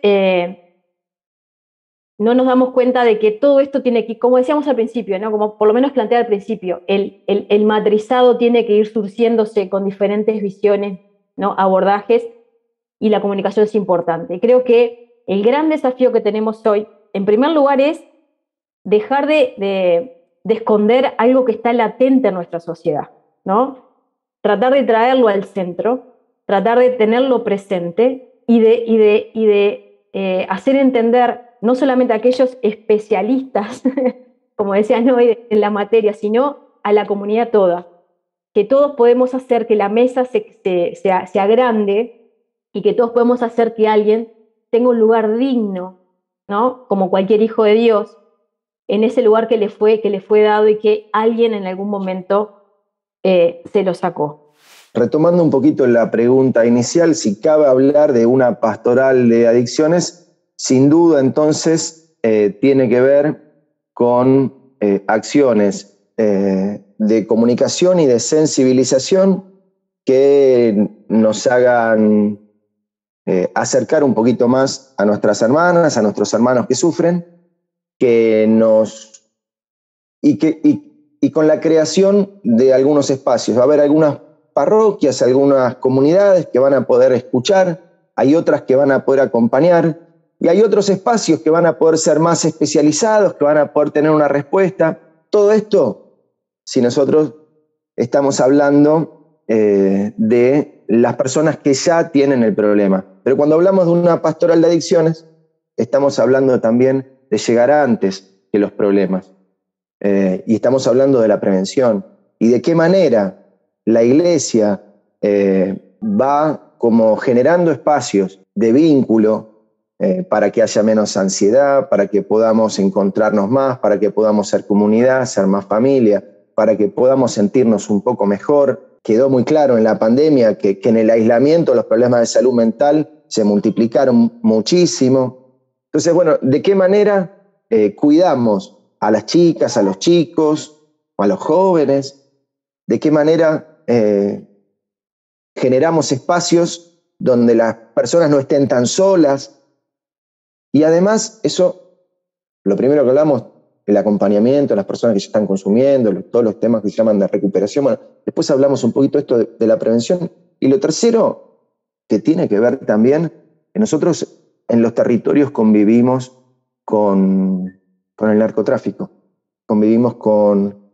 no nos damos cuenta de que todo esto tiene que, como decíamos al principio, ¿no? Como por lo menos plantea al principio, el matrizado tiene que ir surciéndose con diferentes visiones, ¿no? Abordajes, y la comunicación es importante. Creo que el gran desafío que tenemos hoy, en primer lugar, es dejar de esconder algo que está latente en nuestra sociedad, ¿no? Tratar de traerlo al centro, tratar de tenerlo presente y de hacer entender no solamente a aquellos especialistas, como decían hoy, en la materia, sino a la comunidad toda, que todos podemos hacer que la mesa se agrande y que todos podemos hacer que alguien tenga un lugar digno, ¿no? Como cualquier hijo de Dios, en ese lugar que le fue dado y que alguien en algún momento se lo sacó. Retomando un poquito la pregunta inicial, si cabe hablar de una pastoral de adicciones, sin duda entonces tiene que ver con acciones de comunicación y de sensibilización que nos hagan acercar un poquito más a nuestras hermanas, a nuestros hermanos que sufren, y con la creación de algunos espacios. Va a haber algunas parroquias, algunas comunidades que van a poder escuchar, hay otras que van a poder acompañar, y hay otros espacios que van a poder ser más especializados, que van a poder tener una respuesta. Todo esto, si nosotros estamos hablando de las personas que ya tienen el problema. Pero cuando hablamos de una pastoral de adicciones, estamos hablando también de llegar antes que los problemas. Y estamos hablando de la prevención. Y de qué manera la iglesia va como generando espacios de vínculo para que haya menos ansiedad, para que podamos encontrarnos más, para que podamos ser comunidad, ser más familia, para que podamos sentirnos un poco mejor. Quedó muy claro en la pandemia que en el aislamiento los problemas de salud mental se multiplicaron muchísimo. Entonces, bueno, ¿de qué manera cuidamos a las chicas, a los chicos, a los jóvenes? ¿De qué manera generamos espacios donde las personas no estén tan solas? Y además, eso, lo primero que hablamos, el acompañamiento a las personas que ya están consumiendo, todos los temas que se llaman de recuperación. Bueno, después hablamos un poquito esto de la prevención. Y lo tercero, que tiene que ver también, que nosotros en los territorios convivimos con el narcotráfico, convivimos con...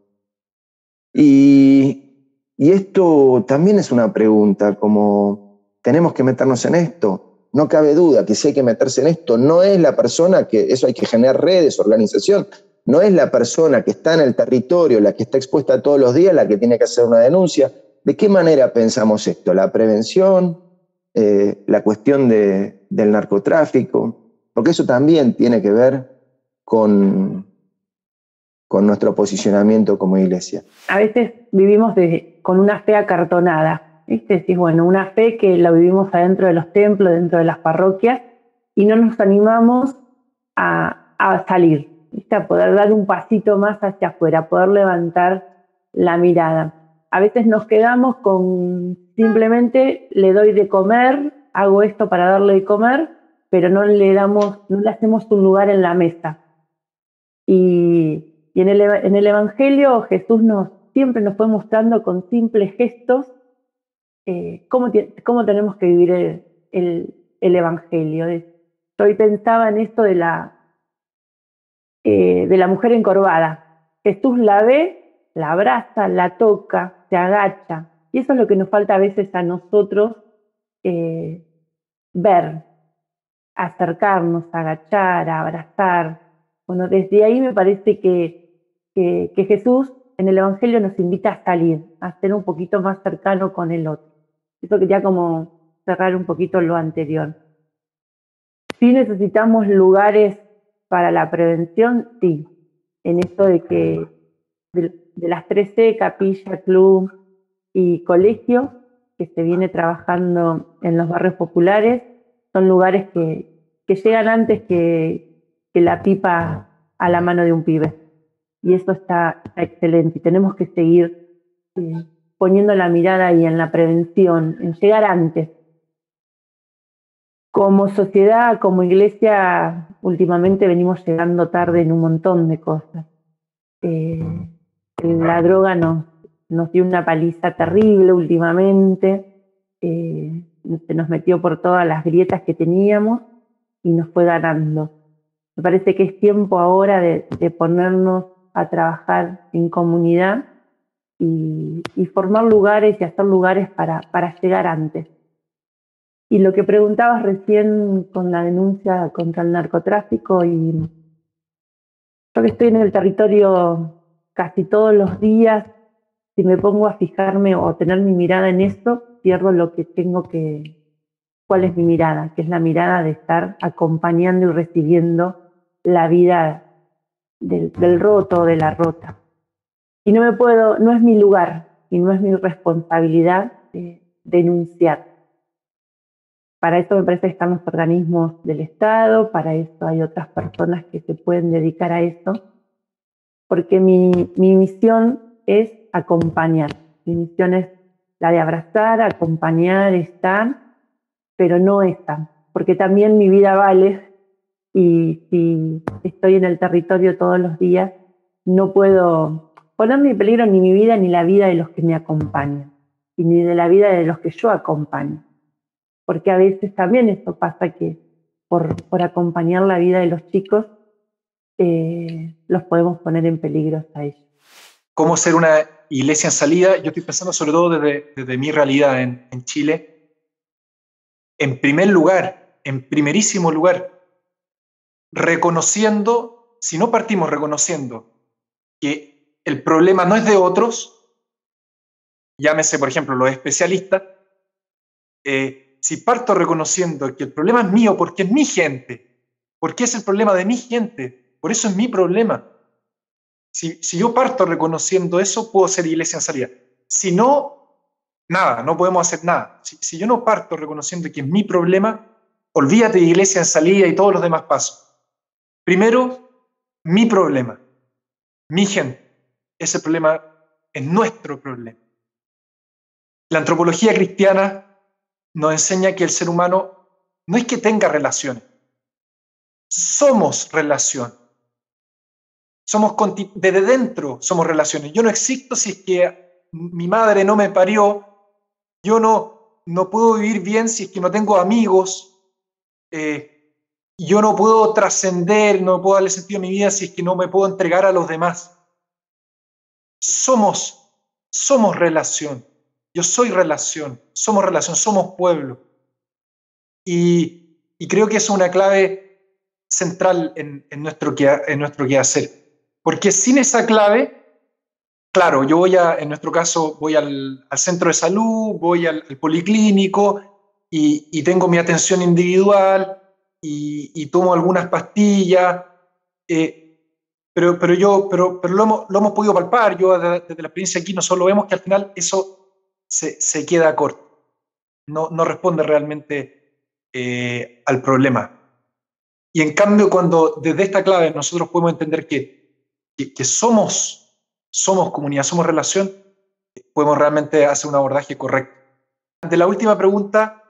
Y esto también es una pregunta, como, ¿tenemos que meternos en esto? No cabe duda que si hay que meterse en esto, no es la persona que, eso hay que generar redes, organización, no es la persona que está en el territorio, la que está expuesta todos los días, la que tiene que hacer una denuncia. ¿De qué manera pensamos esto? ¿La prevención? ¿La cuestión del narcotráfico? Porque eso también tiene que ver con nuestro posicionamiento como iglesia. A veces vivimos con una fe acartonada, ¿viste? Decís, bueno, una fe que la vivimos adentro de los templos, dentro de las parroquias, y no nos animamos a salir. ¿viste? A poder dar un pasito más hacia afuera, poder levantar la mirada. A veces nos quedamos con simplemente le doy de comer, hago esto para darle de comer, pero no le hacemos un lugar en la mesa. Y en el Evangelio Jesús siempre nos fue mostrando con simples gestos cómo tenemos que vivir el Evangelio. Yo hoy pensaba en esto de la mujer encorvada. Jesús la ve, la abraza, la toca, se agacha. Y eso es lo que nos falta a veces a nosotros ver, acercarnos, agachar, abrazar. Bueno, desde ahí me parece que Jesús en el Evangelio nos invita a salir, a ser un poquito más cercano con el otro. Eso quería como cerrar un poquito lo anterior. Sí necesitamos lugares para la prevención, sí. En esto de las 3C, capilla, club y colegio, que se viene trabajando en los barrios populares, son lugares que llegan antes que la pipa a la mano de un pibe. Y eso está excelente. Y tenemos que seguir poniendo la mirada ahí en la prevención, en llegar antes. Como sociedad, como iglesia, últimamente venimos llegando tarde en un montón de cosas. La droga nos dio una paliza terrible últimamente, se nos metió por todas las grietas que teníamos y nos fue ganando. Me parece que es tiempo ahora de ponernos a trabajar en comunidad y formar lugares y hacer lugares para llegar antes. Y lo que preguntabas recién con la denuncia contra el narcotráfico, y yo que estoy en el territorio casi todos los días, si me pongo a fijarme o tener mi mirada en eso, pierdo lo que tengo que... ¿Cuál es mi mirada? Que es la mirada de estar acompañando y recibiendo la vida del roto o de la rota. Y no es mi lugar y no es mi responsabilidad denunciar. Para eso me parece que están los organismos del Estado, para eso hay otras personas que se pueden dedicar a eso, porque mi misión es acompañar. Mi misión es la de abrazar, acompañar, estar, pero no estar, porque también mi vida vale y si estoy en el territorio todos los días, no puedo poner en peligro ni mi vida ni la vida de los que me acompañan, y ni de la vida de los que yo acompaño. Porque a veces también esto pasa, que por acompañar la vida de los chicos los podemos poner en peligro a ellos. ¿Cómo ser una iglesia en salida? Yo estoy pensando sobre todo desde mi realidad en Chile. En primer lugar, en primerísimo lugar, reconociendo, si no partimos reconociendo que el problema no es de otros, llámese por ejemplo los especialistas, si parto reconociendo que el problema es mío porque es mi gente, porque es el problema de mi gente, por eso es mi problema. Si yo parto reconociendo eso, puedo ser iglesia en salida. Si no, nada, no podemos hacer nada. Si yo no parto reconociendo que es mi problema, olvídate de iglesia en salida y todos los demás pasos. Primero, mi problema, mi gente. Ese problema es nuestro problema. La antropología cristiana nos enseña que el ser humano no es que tenga relaciones, somos relación. Desde dentro somos relaciones. Yo no existo si es que mi madre no me parió, yo no puedo vivir bien si es que no tengo amigos, yo no puedo trascender, no puedo darle sentido a mi vida si es que no me puedo entregar a los demás. Somos relación. Yo soy relación, somos pueblo. Y creo que es una clave central en nuestro quehacer. Porque sin esa clave, claro, yo en nuestro caso, voy al centro de salud, voy al policlínico y tengo mi atención individual y tomo algunas pastillas, pero lo hemos podido palpar. Yo desde la experiencia aquí nosotros lo vemos que al final eso se queda corto, no responde realmente al problema. Y en cambio, cuando desde esta clave nosotros podemos entender que somos comunidad, somos relación, podemos realmente hacer un abordaje correcto. De la última pregunta,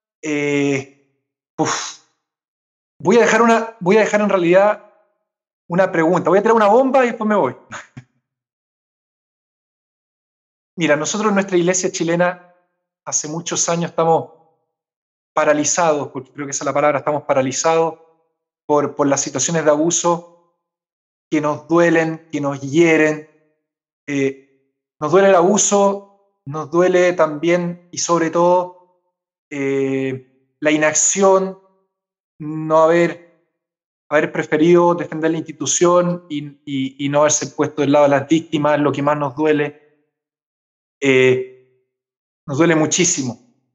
voy a dejar en realidad una pregunta. Voy a tirar una bomba y después me voy. Mira, nosotros en nuestra iglesia chilena hace muchos años estamos paralizados, porque creo que esa es la palabra, estamos paralizados por las situaciones de abuso que nos duelen, que nos hieren. Nos duele el abuso, nos duele también y sobre todo la inacción, no haber preferido defender la institución y no haberse puesto del lado de las víctimas, lo que más nos duele. Nos duele muchísimo.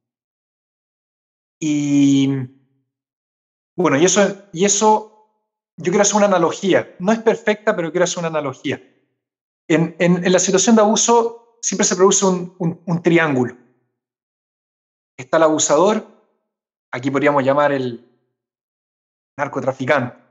Y bueno, y eso yo quiero hacer una analogía. No es perfecta, pero quiero hacer una analogía. En la situación de abuso siempre se produce un triángulo. Está el abusador, aquí podríamos llamar el narcotraficante.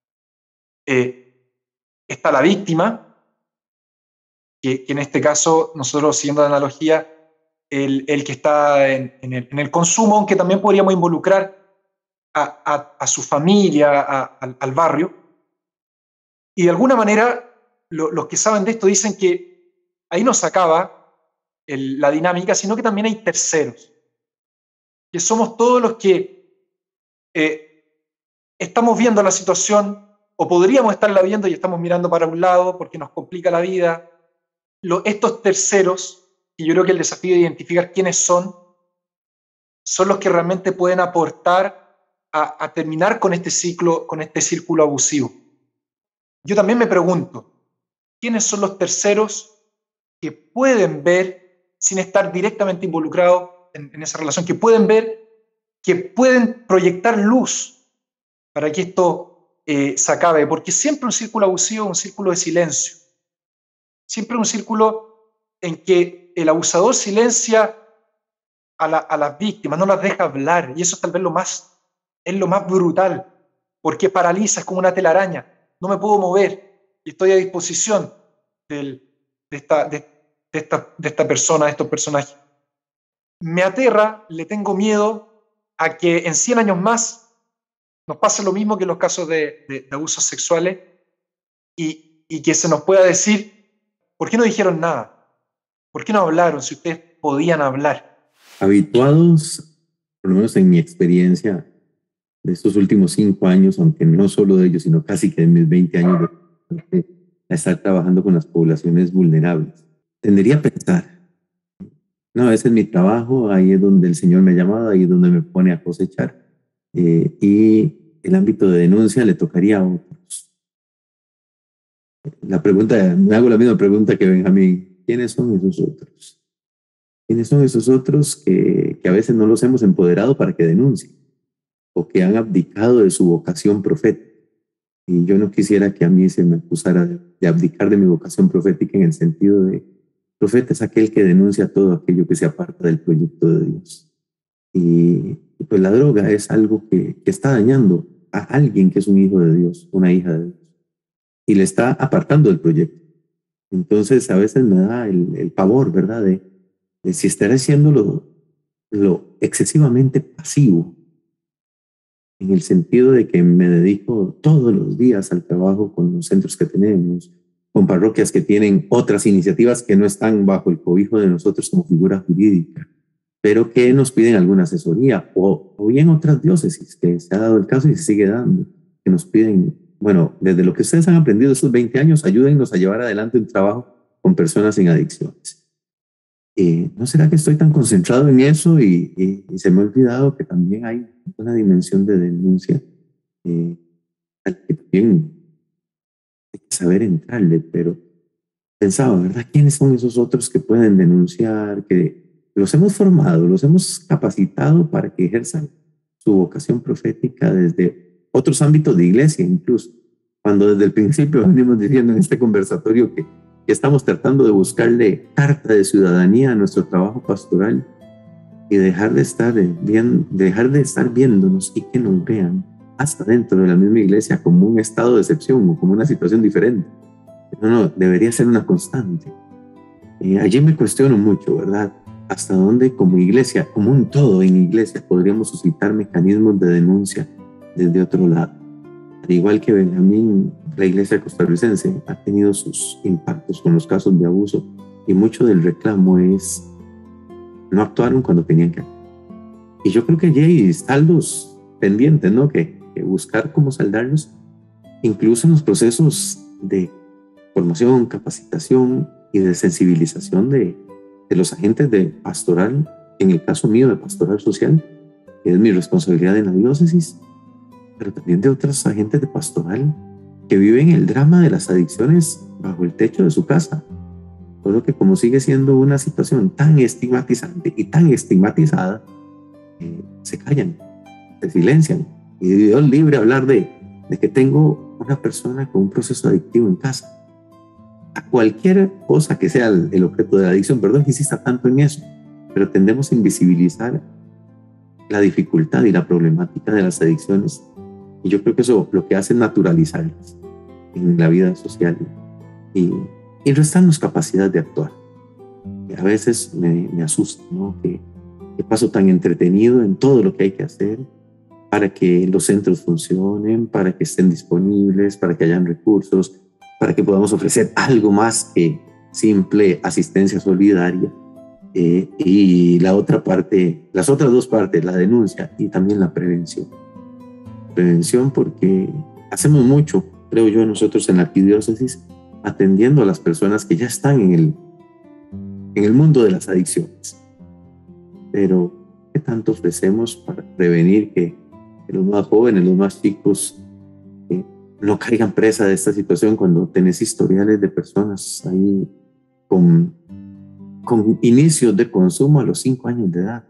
Está la víctima, que en este caso, nosotros siguiendo la analogía, el que está en el consumo, aunque también podríamos involucrar a su familia, al barrio. Y de alguna manera, los que saben de esto dicen que ahí no se acaba la dinámica, sino que también hay terceros, que somos todos los que estamos viendo la situación, o podríamos estarla viendo y estamos mirando para un lado porque nos complica la vida. Estos terceros, y yo creo que el desafío de identificar quiénes son los que realmente pueden aportar a terminar con este círculo abusivo. Yo también me pregunto, ¿quiénes son los terceros que pueden ver, sin estar directamente involucrados en esa relación, que pueden ver, que pueden proyectar luz para que esto se acabe? Porque siempre un círculo abusivo es un círculo de silencio. Siempre un círculo en que el abusador silencia a las víctimas, no las deja hablar, y eso es tal vez es lo más brutal, porque paraliza, es como una telaraña, no me puedo mover, y estoy a disposición de esta persona, de estos personajes. Me aterra, le tengo miedo a que en 100 años más nos pase lo mismo que en los casos de abusos sexuales, y que se nos pueda decir, ¿por qué no dijeron nada? ¿Por qué no hablaron si ustedes podían hablar? Habituados, por lo menos en mi experiencia de estos últimos 5 años, aunque no solo de ellos, sino casi que de mis 20 años de estar trabajando con las poblaciones vulnerables, tendería a pensar, no, ese es mi trabajo, ahí es donde el Señor me ha llamado, ahí es donde me pone a cosechar, y el ámbito de denuncia le tocaría a otros. Me hago la misma pregunta que Benjamín, ¿quiénes son esos otros? ¿Quiénes son esos otros que a veces no los hemos empoderado para que denuncien o que han abdicado de su vocación profética? Y yo no quisiera que a mí se me acusara de abdicar de mi vocación profética, en el sentido de profeta es aquel que denuncia todo aquello que se aparta del proyecto de Dios. Y pues la droga es algo que está dañando a alguien que es un hijo de Dios, una hija de Dios, y le está apartando del proyecto. Entonces a veces me da el pavor, ¿verdad?, de si estaré siendo lo excesivamente pasivo, en el sentido de que me dedico todos los días al trabajo con los centros que tenemos, con parroquias que tienen otras iniciativas que no están bajo el cobijo de nosotros como figura jurídica, pero que nos piden alguna asesoría, o bien otras diócesis, que se ha dado el caso y se sigue dando, que nos piden, bueno, desde lo que ustedes han aprendido estos 20 años, ayúdennos a llevar adelante un trabajo con personas en adicciones. ¿No será que estoy tan concentrado en eso y se me ha olvidado que también hay una dimensión de denuncia al que también hay que saber entrarle? Pero pensaba, ¿verdad? ¿Quiénes son esos otros que pueden denunciar? Que los hemos formado, los hemos capacitado para que ejerzan su vocación profética desde otros ámbitos de iglesia, incluso cuando desde el principio venimos diciendo en este conversatorio que estamos tratando de buscarle carta de ciudadanía a nuestro trabajo pastoral y dejar de estar viéndonos y que nos vean hasta dentro de la misma iglesia como un estado de excepción o como una situación diferente. No, debería ser una constante. Allí me cuestiono mucho, ¿verdad? Hasta dónde como iglesia, como un todo en iglesia, podríamos suscitar mecanismos de denuncia desde otro lado. Al igual que Benjamín, la iglesia costarricense ha tenido sus impactos con los casos de abuso, y mucho del reclamo es no actuaron cuando tenían que actuar. Y yo creo que allí hay saldos pendientes, ¿no? Que buscar cómo saldarlos, incluso en los procesos de formación, capacitación y de sensibilización de los agentes de pastoral, en el caso mío de pastoral social, que es mi responsabilidad en la diócesis, pero también de otros agentes de pastoral que viven el drama de las adicciones bajo el techo de su casa. Solo que como sigue siendo una situación tan estigmatizante y tan estigmatizada, se callan, se silencian. Y Dios libre hablar de que tengo una persona con un proceso adictivo en casa. A cualquier cosa que sea el objeto de la adicción, perdón que insista tanto en eso, pero tendemos a invisibilizar la dificultad y la problemática de las adicciones. Y yo creo que eso lo que hace es naturalizarlas en la vida social y restarnos capacidad de actuar. Y a veces me asusta, ¿no? Que paso tan entretenido en todo lo que hay que hacer para que los centros funcionen, para que estén disponibles, para que hayan recursos, para que podamos ofrecer algo más que simple asistencia solidaria. Y la otra parte, las otras dos partes, la denuncia y también la prevención. Prevención porque hacemos mucho, creo yo, nosotros en la arquidiócesis, atendiendo a las personas que ya están en el mundo de las adicciones. Pero, ¿qué tanto ofrecemos para prevenir que los más jóvenes, los más chicos, no caigan presa de esta situación cuando tenés historiales de personas ahí con inicios de consumo a los 5 años de edad?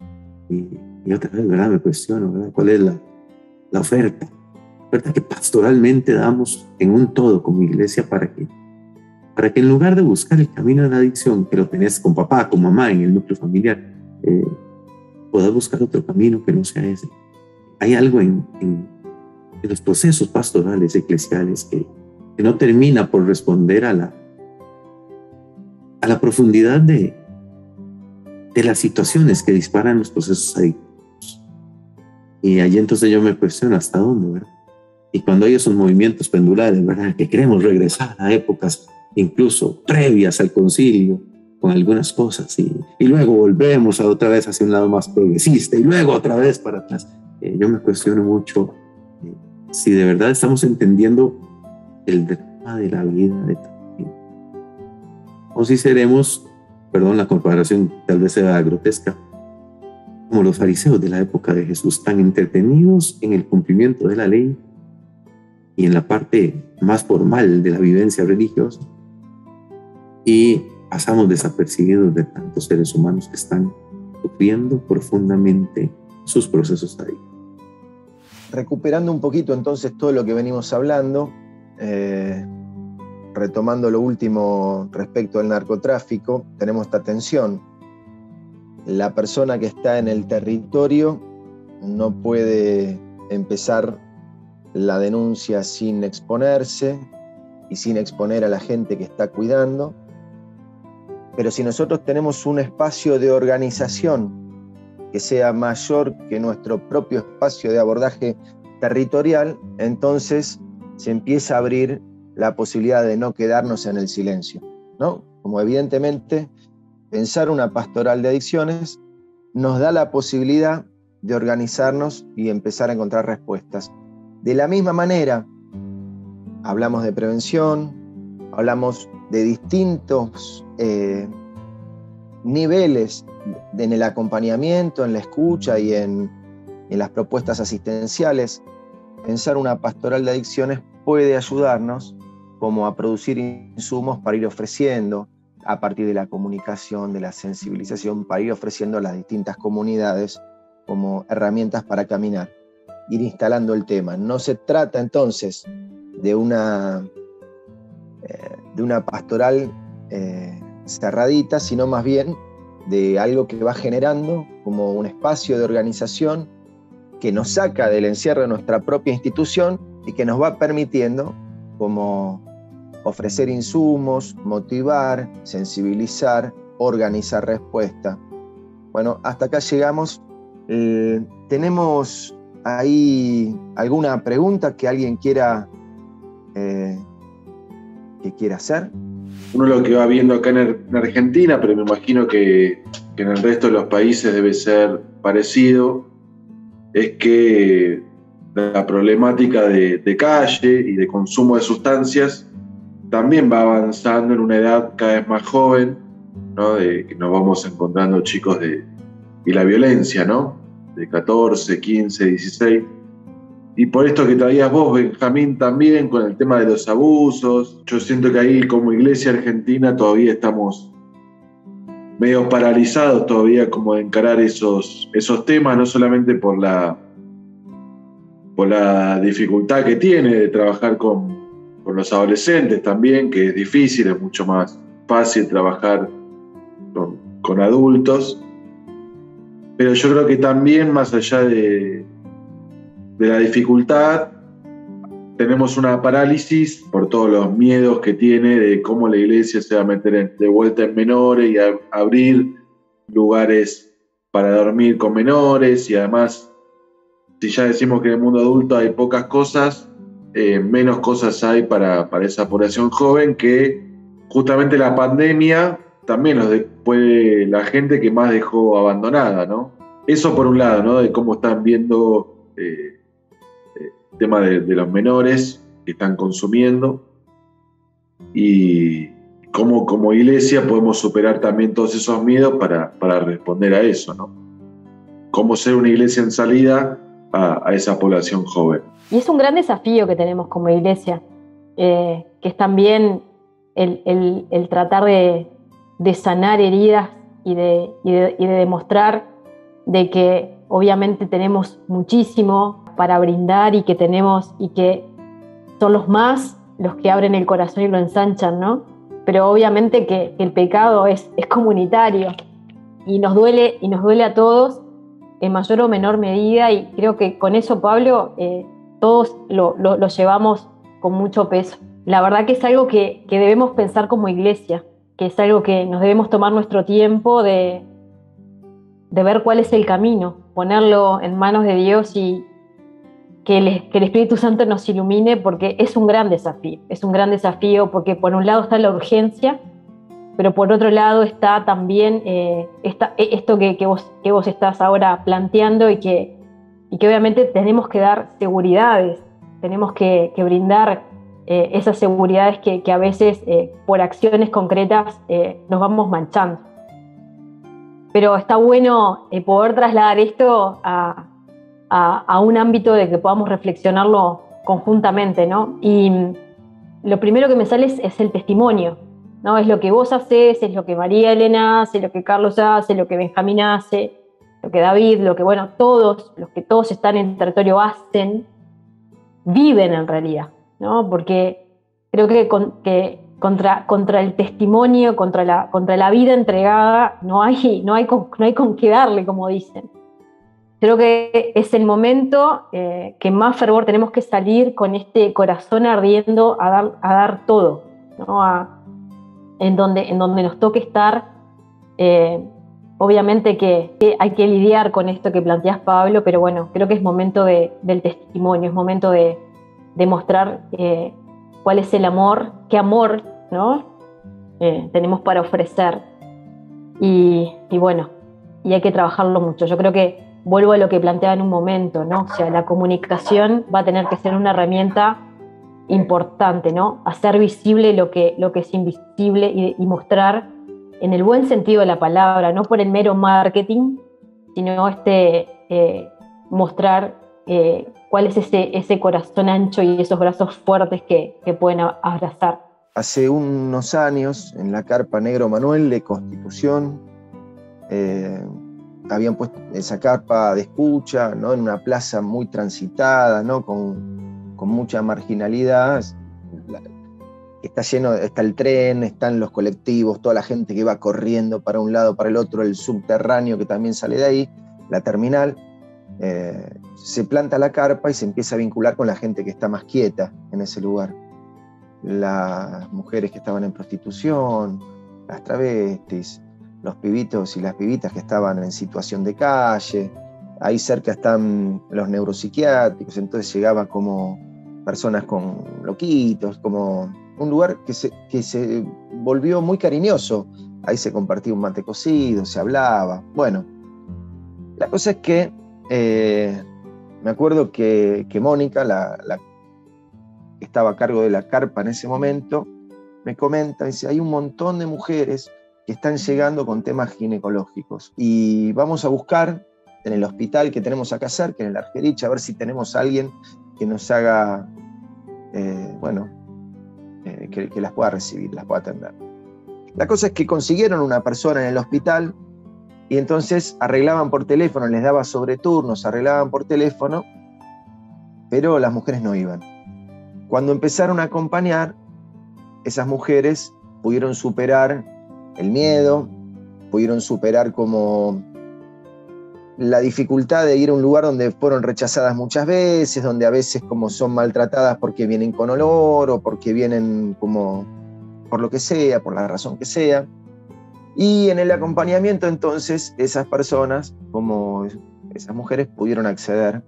Y otra vez, ¿verdad? Me cuestiono, ¿verdad? ¿Cuál es la oferta que pastoralmente damos en un todo como iglesia para que en lugar de buscar el camino de la adicción, que lo tenés con papá, con mamá en el núcleo familiar, puedas buscar otro camino que no sea ese? Hay algo en los procesos pastorales eclesiales que no termina por responder a la profundidad de las situaciones que disparan los procesos adictivos. Y allí entonces yo me cuestiono hasta dónde, ¿verdad? Y cuando hay esos movimientos pendulares, ¿verdad? Que queremos regresar a épocas incluso previas al concilio con algunas cosas y luego volvemos a otra vez hacia un lado más progresista y luego otra vez para atrás. Yo me cuestiono mucho si de verdad estamos entendiendo el drama de la vida de también, o si seremos, perdón, la comparación tal vez sea grotesca, como los fariseos de la época de Jesús, tan entretenidos en el cumplimiento de la ley y en la parte más formal de la vivencia religiosa, y pasamos desapercibidos de tantos seres humanos que están sufriendo profundamente sus procesos ahí. Recuperando un poquito entonces todo lo que venimos hablando, retomando lo último respecto al narcotráfico, tenemos esta tensión. La persona que está en el territorio no puede empezar la denuncia sin exponerse y sin exponer a la gente que está cuidando. Pero si nosotros tenemos un espacio de organización que sea mayor que nuestro propio espacio de abordaje territorial, entonces se empieza a abrir la posibilidad de no quedarnos en el silencio, ¿no? Como evidentemente pensar una pastoral de adicciones nos da la posibilidad de organizarnos y empezar a encontrar respuestas. De la misma manera, hablamos de prevención, hablamos de distintos niveles en el acompañamiento, en la escucha y en las propuestas asistenciales. Pensar una pastoral de adicciones puede ayudarnos como a producir insumos para ir ofreciendo a partir de la comunicación, de la sensibilización, para ir ofreciendo a las distintas comunidades como herramientas para caminar, ir instalando el tema. No se trata entonces de una pastoral cerradita, sino más bien de algo que va generando como un espacio de organización que nos saca del encierro de nuestra propia institución y que nos va permitiendo como ofrecer insumos, motivar, sensibilizar, organizar respuesta. Bueno, hasta acá llegamos. ¿Tenemos ahí alguna pregunta que alguien quiera hacer? Uno lo que va viendo acá en Argentina, pero me imagino que en el resto de los países debe ser parecido, es que la problemática de calle y de consumo de sustancias también va avanzando en una edad cada vez más joven, ¿no? De que nos vamos encontrando chicos y la violencia, ¿no? De 14, 15, 16. Y por esto que traías vos, Benjamín, también con el tema de los abusos, yo siento que ahí como Iglesia Argentina todavía estamos medio paralizados todavía como de encarar esos temas, no solamente por la dificultad que tiene de trabajar con los adolescentes también, que es difícil, es mucho más fácil trabajar con adultos, pero yo creo que también más allá de la dificultad tenemos una parálisis por todos los miedos que tiene de cómo la iglesia se va a meter de vuelta en menores y a abrir lugares para dormir con menores, y además si ya decimos que en el mundo adulto hay pocas cosas, menos cosas hay para esa población joven, que justamente la pandemia también fue la gente que más dejó abandonada, ¿no? Eso por un lado, ¿no? De cómo están viendo el tema de los menores que están consumiendo, y cómo como iglesia podemos superar también todos esos miedos para responder a eso, ¿no? Cómo ser una iglesia en salida a esa población joven. Y es un gran desafío que tenemos como iglesia, que es también el tratar de sanar heridas y de demostrar de que obviamente tenemos muchísimo para brindar y que son los que abren el corazón y lo ensanchan, ¿no? Pero obviamente que el pecado es comunitario y nos duele a todos en mayor o menor medida, y creo que con eso, Pablo, todos lo llevamos con mucho peso. La verdad que es algo que debemos pensar como iglesia, que es algo que nos debemos tomar nuestro tiempo de ver cuál es el camino, ponerlo en manos de Dios y que el Espíritu Santo nos ilumine, porque es un gran desafío, porque por un lado está la urgencia, pero por otro lado está también esto que vos estás ahora planteando, y que obviamente tenemos que dar seguridades, tenemos que brindar esas seguridades que a veces por acciones concretas nos vamos manchando. Pero está bueno poder trasladar esto a un ámbito de que podamos reflexionarlo conjuntamente, ¿no? Y lo primero que me sale es el testimonio, ¿no? Es lo que vos haces, es lo que María Elena hace, lo que Carlos hace, lo que Benjamín hace, lo que David, lo que, bueno, todos, los que todos están en el territorio hacen, viven en realidad, ¿no? Porque creo que contra el testimonio, contra la vida entregada, no hay con qué darle, como dicen. Creo que es el momento que más fervor tenemos que salir con este corazón ardiendo a dar todo, ¿no? En donde nos toque estar. Obviamente que hay que lidiar con esto que planteas, Pablo, pero bueno, creo que es momento del testimonio, es momento de mostrar cuál es el amor, qué amor, ¿no? Tenemos para ofrecer. Y bueno, y hay que trabajarlo mucho. Yo creo que vuelvo a lo que planteaba en un momento, ¿no? O sea, la comunicación va a tener que ser una herramienta importante, ¿no? Hacer visible lo que es invisible y mostrar en el buen sentido de la palabra, no por el mero marketing, sino mostrar cuál es ese corazón ancho y esos brazos fuertes que pueden abrazar. Hace unos años, en la Carpa Negro Manuel de Constitución, habían puesto esa carpa de escucha, ¿no? En una plaza muy transitada, ¿no? Con mucha marginalidad. Está lleno, está el tren, están los colectivos, toda la gente que va corriendo para un lado, para el otro, el subterráneo que también sale de ahí, la terminal. se planta la carpa y se empieza a vincular con la gente que está más quieta en ese lugar. Las mujeres que estaban en prostitución, las travestis, los pibitos y las pibitas que estaban en situación de calle. Ahí cerca están los neuropsiquiátricos, entonces llegaban como personas con loquitos, como un lugar que se volvió muy cariñoso. Ahí se compartía un mate cocido, se hablaba. Bueno, la cosa es que me acuerdo que Mónica, la que estaba a cargo de la carpa en ese momento, me comenta, dice, hay un montón de mujeres que están llegando con temas ginecológicos y vamos a buscar en el hospital que tenemos acá cerca, en el Argerich, a ver si tenemos a alguien que nos haga, que las pueda recibir, las pueda atender. La cosa es que consiguieron una persona en el hospital y entonces arreglaban por teléfono, les daba sobreturnos, arreglaban por teléfono, pero las mujeres no iban. Cuando empezaron a acompañar, esas mujeres pudieron superar el miedo, pudieron superar como la dificultad de ir a un lugar donde fueron rechazadas muchas veces, donde a veces como son maltratadas porque vienen con olor o porque vienen como por lo que sea, por la razón que sea. Y en el acompañamiento entonces esas personas, como esas mujeres, pudieron acceder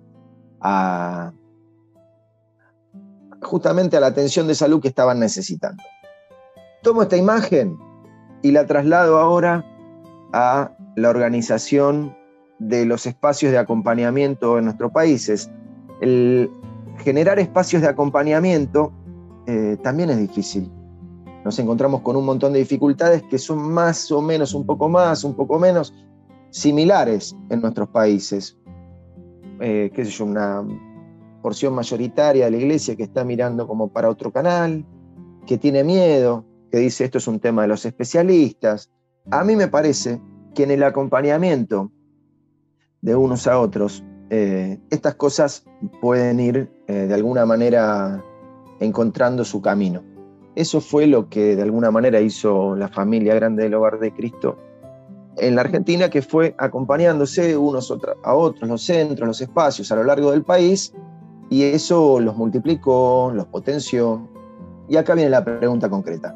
justamente a la atención de salud que estaban necesitando. Tomo esta imagen y la traslado ahora a la organización de los espacios de acompañamiento en nuestros países. El generar espacios de acompañamiento también es difícil. Nos encontramos con un montón de dificultades que son más o menos, un poco más, un poco menos, similares en nuestros países. Qué sé yo, una porción mayoritaria de la iglesia que está mirando como para otro canal, que tiene miedo, que dice esto es un tema de los especialistas. A mí me parece que en el acompañamiento de unos a otros, estas cosas pueden ir de alguna manera encontrando su camino. Eso fue lo que de alguna manera hizo la familia grande del Hogar de Cristo en la Argentina, que fue acompañándose unos a otros, los centros, los espacios a lo largo del país, y eso los multiplicó, los potenció. Y acá viene la pregunta concreta.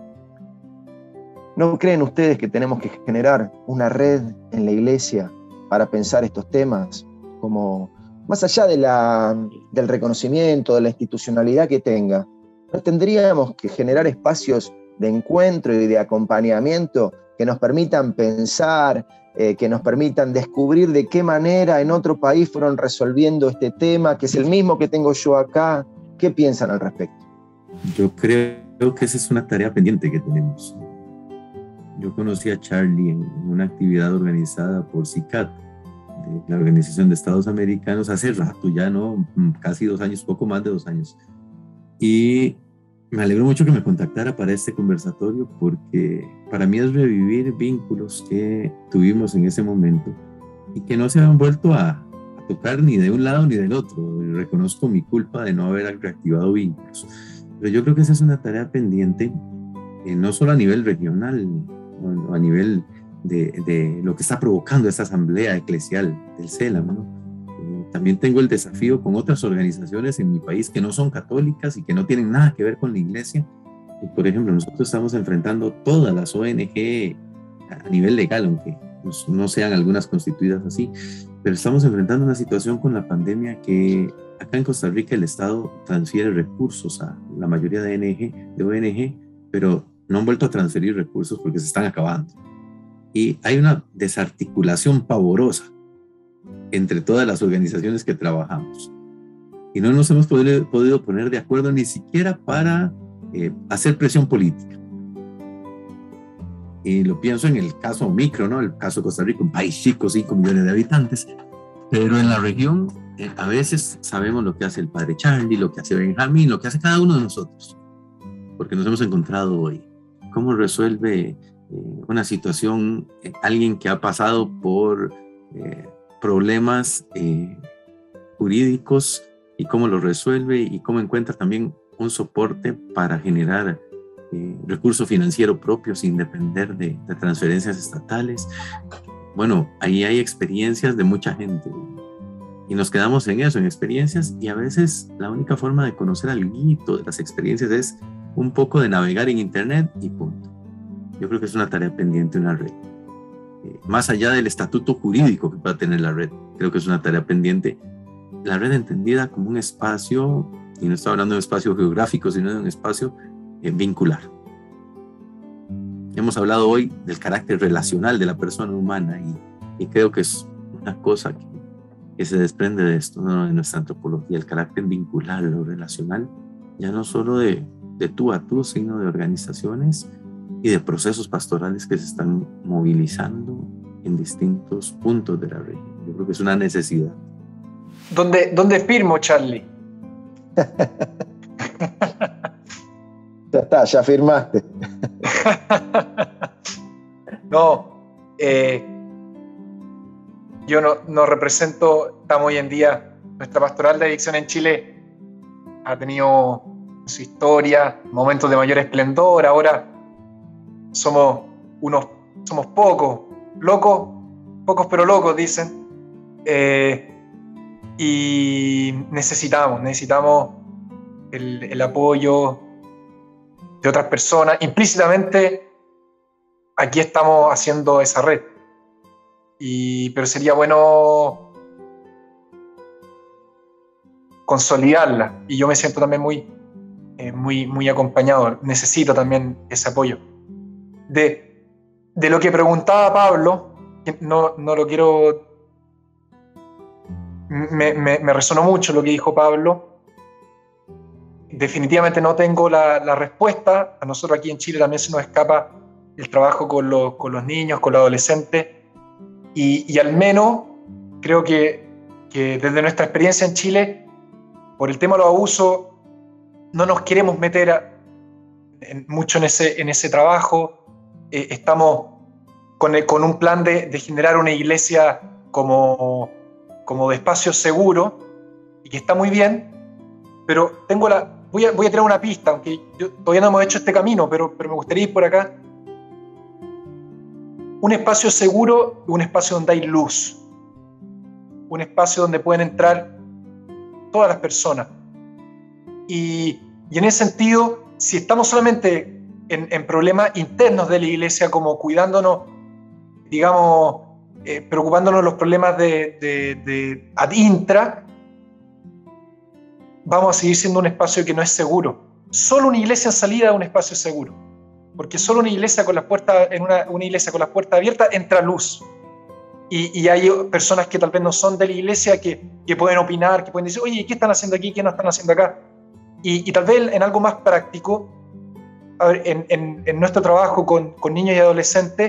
¿No creen ustedes que tenemos que generar una red en la iglesia para pensar estos temas? Como más allá del reconocimiento, de la institucionalidad que tenga, ¿no tendríamos que generar espacios de encuentro y de acompañamiento que nos permitan pensar, que nos permitan descubrir de qué manera en otro país fueron resolviendo este tema, que es el mismo que tengo yo acá? ¿Qué piensan al respecto? Yo creo que esa es una tarea pendiente que tenemos. Yo conocí a Charlie en una actividad organizada por CICAT, de la Organización de Estados Americanos, hace rato ya, ¿no? Casi 2 años, poco más de 2 años. Y me alegro mucho que me contactara para este conversatorio, porque para mí es revivir vínculos que tuvimos en ese momento y que no se han vuelto a tocar ni de un lado ni del otro. Y reconozco mi culpa de no haber reactivado vínculos. Pero yo creo que esa es una tarea pendiente, no solo a nivel regional, o a nivel de lo que está provocando esta asamblea eclesial del CELAM, ¿no? También tengo el desafío con otras organizaciones en mi país que no son católicas y que no tienen nada que ver con la iglesia. Y, por ejemplo, nosotros estamos enfrentando todas las ONG a nivel legal, aunque no sean algunas constituidas así, pero estamos enfrentando una situación con la pandemia que acá en Costa Rica el Estado transfiere recursos a la mayoría de ONG, pero no han vuelto a transferir recursos porque se están acabando. Y hay una desarticulación pavorosa entre todas las organizaciones que trabajamos. Y no nos hemos podido poner de acuerdo ni siquiera para hacer presión política. Y lo pienso en el caso micro, ¿no? El caso de Costa Rica, un país chico, 5 millones de habitantes, pero en la región a veces sabemos lo que hace el padre Charlie, lo que hace Benjamín, lo que hace cada uno de nosotros, porque nos hemos encontrado hoy. ¿Cómo resuelve una situación alguien que ha pasado por problemas jurídicos, y cómo lo resuelve y cómo encuentra también un soporte para generar recurso financiero propio sin depender de transferencias estatales? Bueno, ahí hay experiencias de mucha gente Y nos quedamos en eso, en experiencias, y a veces la única forma de conocer algo de las experiencias es un poco de navegar en internet y punto. Yo creo que es una tarea pendiente una red. Más allá del estatuto jurídico que pueda tener la red, creo que es una tarea pendiente. La red entendida como un espacio, y no estoy hablando de un espacio geográfico, sino de un espacio vincular. Hemos hablado hoy del carácter relacional de la persona humana y creo que es una cosa que se desprende de esto, ¿no? De nuestra antropología, el carácter vincular, lo relacional, ya no solo de tú a tú, sino de organizaciones y de procesos pastorales que se están movilizando en distintos puntos de la región. Yo creo que es una necesidad. ¿Dónde firmo, Charlie? Ya está, ya firmaste. No, yo no represento, estamos hoy en día, nuestra pastoral de adicción en Chile ha tenido su historia, momentos de mayor esplendor. Ahora somos pocos, pocos pero locos, dicen. Y necesitamos el apoyo de otras personas. Implícitamente aquí estamos haciendo esa red, pero sería bueno consolidarla, y yo me siento también muy acompañado. Necesito también ese apoyo. De lo que preguntaba Pablo, no lo quiero... Me resonó mucho lo que dijo Pablo. Definitivamente no tengo la respuesta. A nosotros aquí en Chile también se nos escapa el trabajo con los niños, con los adolescentes, y al menos creo que desde nuestra experiencia en Chile, por el tema de los abusos, no nos queremos meter mucho en ese trabajo. Estamos con un plan de generar una iglesia como de espacio seguro, y que está muy bien, pero voy a tirar una pista, aunque yo todavía no hemos hecho este camino, pero me gustaría ir por acá. Un espacio seguro, un espacio donde hay luz, un espacio donde pueden entrar todas las personas. Y en ese sentido, si estamos solamente en problemas internos de la iglesia, como cuidándonos, digamos, preocupándonos de los problemas de ad intra, vamos a seguir siendo un espacio que no es seguro. Solo una iglesia en salida es un espacio seguro, porque solo una iglesia con las puertas, en una iglesia con las puertas abiertas, entra luz. Y hay personas que tal vez no son de la iglesia que pueden opinar, que pueden decir, oye, ¿qué están haciendo aquí? ¿Qué no están haciendo acá? Y tal vez en algo más práctico, a ver, en nuestro trabajo con niños y adolescentes,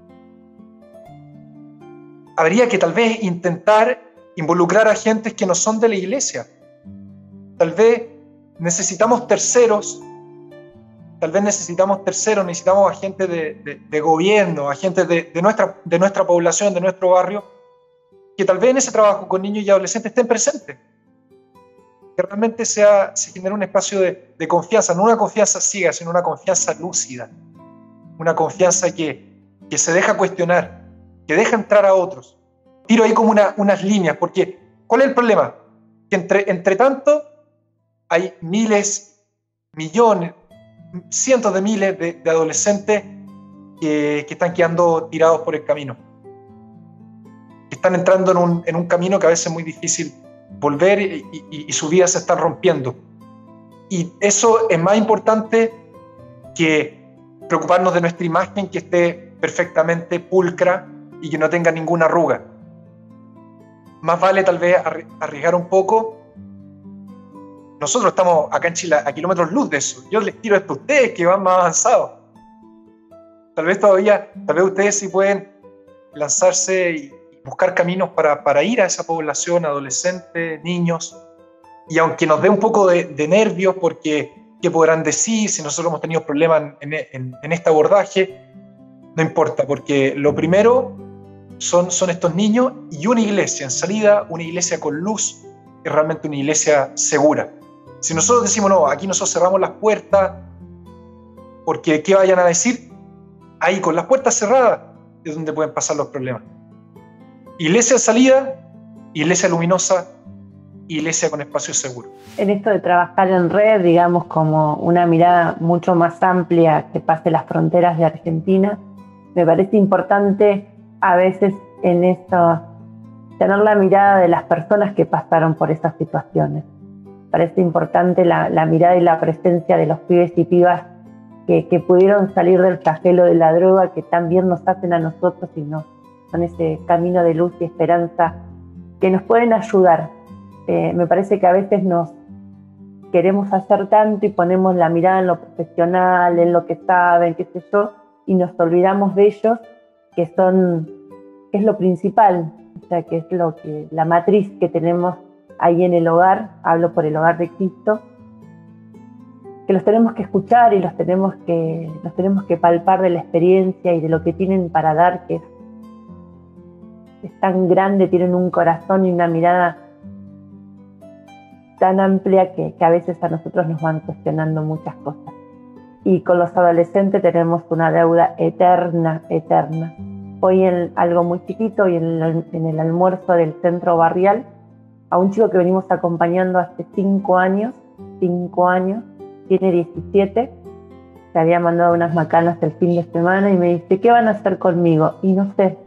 habría que tal vez intentar involucrar a gentes que no son de la iglesia. Tal vez necesitamos terceros, necesitamos a gente de gobierno, a gente de nuestra población, de nuestro barrio, que tal vez en ese trabajo con niños y adolescentes estén presentes. Que realmente se genere un espacio de confianza, no una confianza ciega, sino una confianza lúcida, una confianza que se deja cuestionar, que deja entrar a otros. Tiro ahí como unas líneas, porque ¿cuál es el problema? Que entre tanto hay miles, millones, cientos de miles de adolescentes que están quedando tirados por el camino, que están entrando en un camino que a veces es muy difícil volver, y su vida se está rompiendo. Y eso es más importante que preocuparnos de nuestra imagen, que esté perfectamente pulcra y que no tenga ninguna arruga. Más vale tal vez arriesgar un poco. Nosotros estamos acá en Chile a kilómetros luz de eso. Yo les tiro esto a ustedes que van más avanzados. Tal vez ustedes sí pueden lanzarse y buscar caminos para ir a esa población, adolescentes, niños. Y aunque nos dé un poco de nervios, porque qué podrán decir si nosotros hemos tenido problemas en este abordaje, no importa, porque lo primero son estos niños y una iglesia en salida, una iglesia con luz, es realmente una iglesia segura. Si nosotros decimos, no, aquí nosotros cerramos las puertas, porque ¿qué vayan a decir? Ahí con las puertas cerradas es donde pueden pasar los problemas. Iglesia en salida, iglesia luminosa, iglesia con espacios seguros. En esto de trabajar en red, digamos, como una mirada mucho más amplia que pase las fronteras de Argentina, me parece importante a veces en esto tener la mirada de las personas que pasaron por esas situaciones. Parece importante la mirada y la presencia de los pibes y pibas que pudieron salir del flagelo de la droga, que también nos hacen a nosotros y nos son ese camino de luz y esperanza que nos pueden ayudar. Me parece que a veces nos queremos hacer tanto y ponemos la mirada en lo profesional, en lo que saben, qué sé yo, y nos olvidamos de ellos, que es lo principal, o sea, que es la matriz que tenemos ahí en el hogar. Hablo por el hogar de Cristo, que los tenemos que escuchar y los tenemos que palpar de la experiencia y de lo que tienen para dar, que es tan grande, tienen un corazón y una mirada tan amplia que a veces a nosotros nos van cuestionando muchas cosas. Y con los adolescentes tenemos una deuda eterna. Hoy en algo muy chiquito y en el almuerzo del centro barrial, a un chico que venimos acompañando hace 5 años, tiene 17, se había mandado unas macanas el fin de semana y me dice, ¿qué van a hacer conmigo? Y no sé.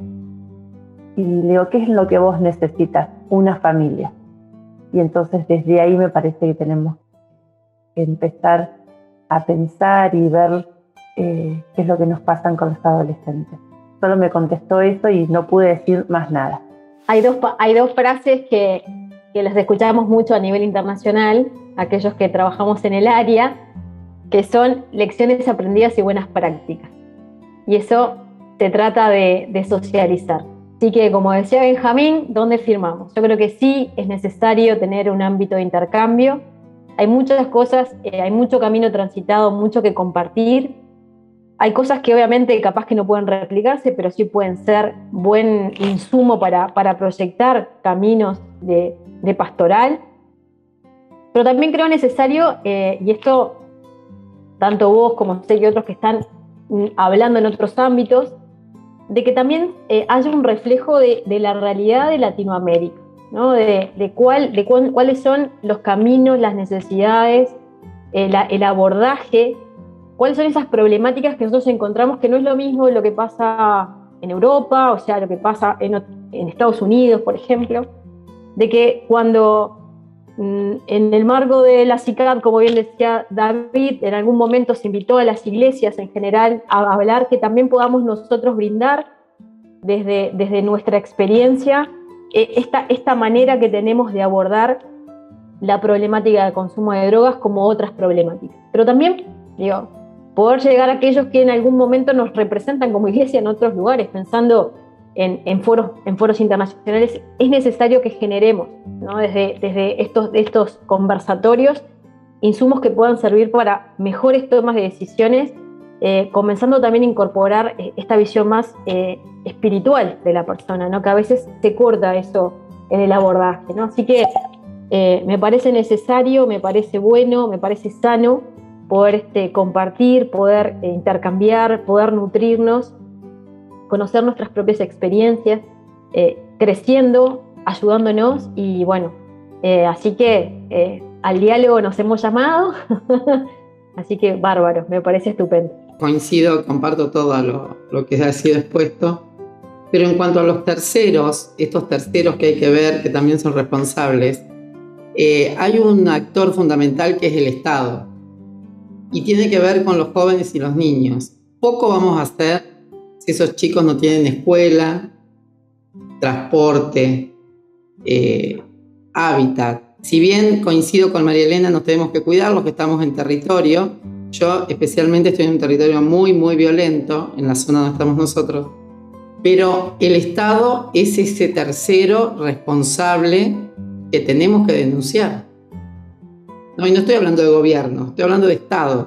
Y le digo, ¿qué es lo que vos necesitas? Una familia. Y entonces desde ahí me parece que tenemos que empezar a pensar y ver qué es lo que nos pasa con los adolescentes. Solo me contestó eso y no pude decir más nada. Hay dos frases que las escuchamos mucho a nivel internacional, aquellos que trabajamos en el área, que son lecciones aprendidas y buenas prácticas. Y eso se trata de socializar. Así que, como decía Benjamín, ¿dónde firmamos? Yo creo que sí es necesario tener un ámbito de intercambio. Hay muchas cosas, hay mucho camino transitado, mucho que compartir. Hay cosas que obviamente capaz que no pueden replicarse, pero sí pueden ser buen insumo para proyectar caminos de pastoral. Pero también creo necesario, y esto tanto vos como sé que otros que están hablando en otros ámbitos, de que también haya un reflejo de la realidad de Latinoamérica, ¿no? de cuáles son los caminos, las necesidades, el abordaje, cuáles son esas problemáticas que nosotros encontramos, que no es lo mismo lo que pasa en Europa, o sea, lo que pasa en Estados Unidos, por ejemplo, de que cuando en el marco de la CICAD, como bien decía David, en algún momento se invitó a las iglesias en general a hablar, que también podamos nosotros brindar desde nuestra experiencia esta manera que tenemos de abordar la problemática del consumo de drogas como otras problemáticas. Pero también, poder llegar a aquellos que en algún momento nos representan como iglesia en otros lugares, pensando en foros internacionales, es necesario que generemos, ¿no? desde estos conversatorios insumos que puedan servir para mejores tomas de decisiones, comenzando también a incorporar esta visión más espiritual de la persona, ¿no? Que a veces se corta eso en el abordaje, ¿no? Así que me parece necesario, me parece bueno, me parece sano poder compartir, poder intercambiar, poder nutrirnos, conocer nuestras propias experiencias, creciendo, ayudándonos y bueno, así que al diálogo nos hemos llamado, así que bárbaro, me parece estupendo. Coincido, comparto todo lo que ha sido expuesto, pero en cuanto a los terceros, estos terceros que hay que ver, que también son responsables, hay un actor fundamental que es el Estado y tiene que ver con los jóvenes y los niños. Poco vamos a hacer si esos chicos no tienen escuela, transporte, hábitat. Si bien coincido con María Elena, nos tenemos que cuidar los que estamos en territorio. Yo especialmente estoy en un territorio muy, muy violento, en la zona donde estamos nosotros. Pero el Estado es ese tercero responsable que tenemos que denunciar. No, y no estoy hablando de gobierno, estoy hablando de Estado.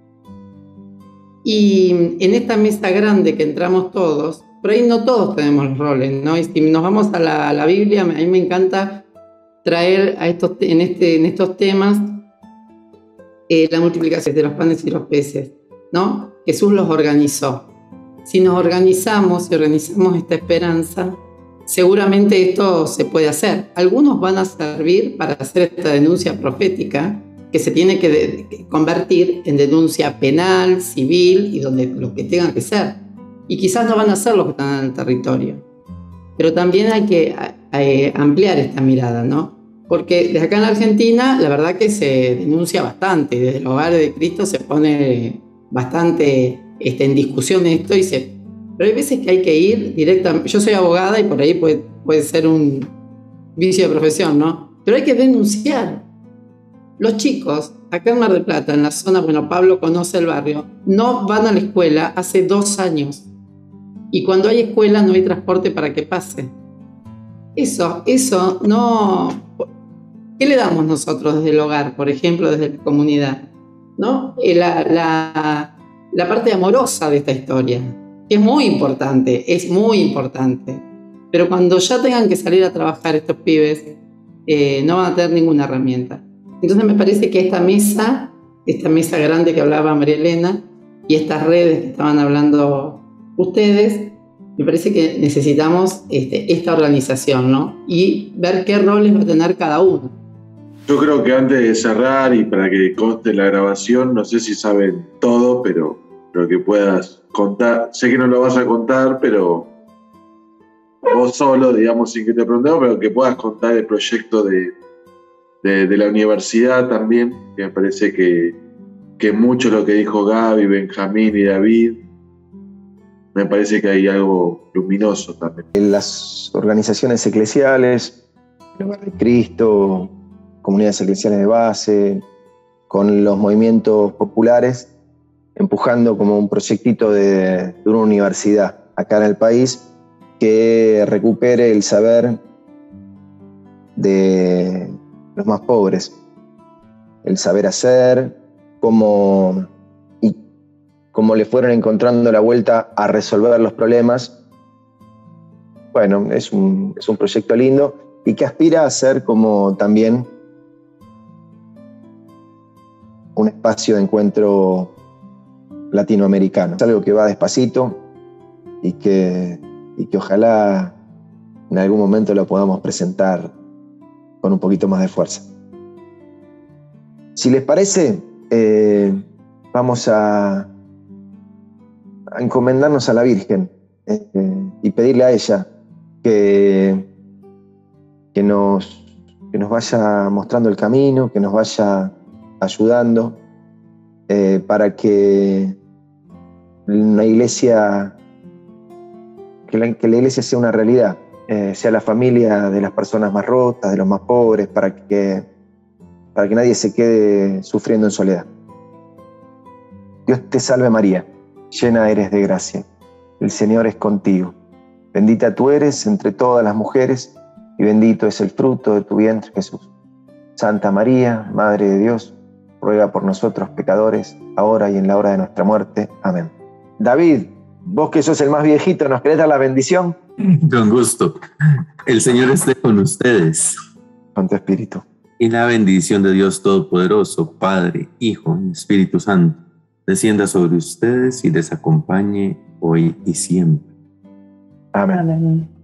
Y en esta mesa grande que entramos todos, por ahí no todos tenemos los roles, ¿no? Y si nos vamos a la Biblia, a mí me encanta traer en estos temas la multiplicación de los panes y los peces, ¿no? Jesús los organizó. Si nos organizamos y organizamos esta esperanza, seguramente esto se puede hacer. Algunos van a servir para hacer esta denuncia profética, que se tiene que convertir en denuncia penal, civil y donde lo que tenga que ser. Y quizás no van a ser los que están en el territorio. Pero también hay que ampliar esta mirada, ¿no? Porque desde acá en Argentina, la verdad que se denuncia bastante. Desde los hogares de Cristo se pone bastante en discusión esto pero hay veces que hay que ir directamente. Yo soy abogada y por ahí puede ser un vicio de profesión, ¿no? Pero hay que denunciar. Los chicos, acá en Mar del Plata, en la zona, bueno, Pablo conoce el barrio, no van a la escuela hace 2 años. Y cuando hay escuela no hay transporte para que pase. Eso no... ¿Qué le damos nosotros desde el hogar, por ejemplo, desde la comunidad? ¿No? La parte amorosa de esta historia, que es muy importante. Pero cuando ya tengan que salir a trabajar estos pibes, no van a tener ninguna herramienta. Entonces me parece que esta mesa grande que hablaba María Elena y estas redes que estaban hablando ustedes, me parece que necesitamos esta organización, ¿no? Y ver qué roles va a tener cada uno. Yo creo que antes de cerrar y para que conste la grabación, no sé si saben todo, pero que puedas contar. Sé que no lo vas a contar, pero vos solo, digamos, sin que te preguntemos, pero que puedas contar el proyecto de la universidad también, que me parece que mucho lo que dijo Gaby, Benjamín y David, me parece que hay algo luminoso también. En las organizaciones eclesiales, el Hogar de Cristo, comunidades eclesiales de base, con los movimientos populares, empujando como un proyectito de una universidad acá en el país que recupere el saber de los más pobres, el saber hacer, cómo le fueron encontrando la vuelta a resolver los problemas. Bueno, es un proyecto lindo y que aspira a ser como también un espacio de encuentro latinoamericano. Es algo que va despacito y que ojalá en algún momento lo podamos presentar con un poquito más de fuerza. Si les parece, vamos a encomendarnos a la Virgen y pedirle a ella que nos vaya mostrando el camino, que nos vaya ayudando para que la iglesia sea una realidad, sea la familia de las personas más rotas, de los más pobres, para que nadie se quede sufriendo en soledad. Dios te salve María, llena eres de gracia, el Señor es contigo. Bendita tú eres entre todas las mujeres y bendito es el fruto de tu vientre, Jesús. Santa María, Madre de Dios, ruega por nosotros pecadores, ahora y en la hora de nuestra muerte. Amén. David, vos que sos el más viejito, ¿nos querés dar la bendición? Con gusto. El Señor esté con ustedes. Con tu espíritu. Y la bendición de Dios Todopoderoso, Padre, Hijo y Espíritu Santo, descienda sobre ustedes y les acompañe hoy y siempre. Amén. Amén.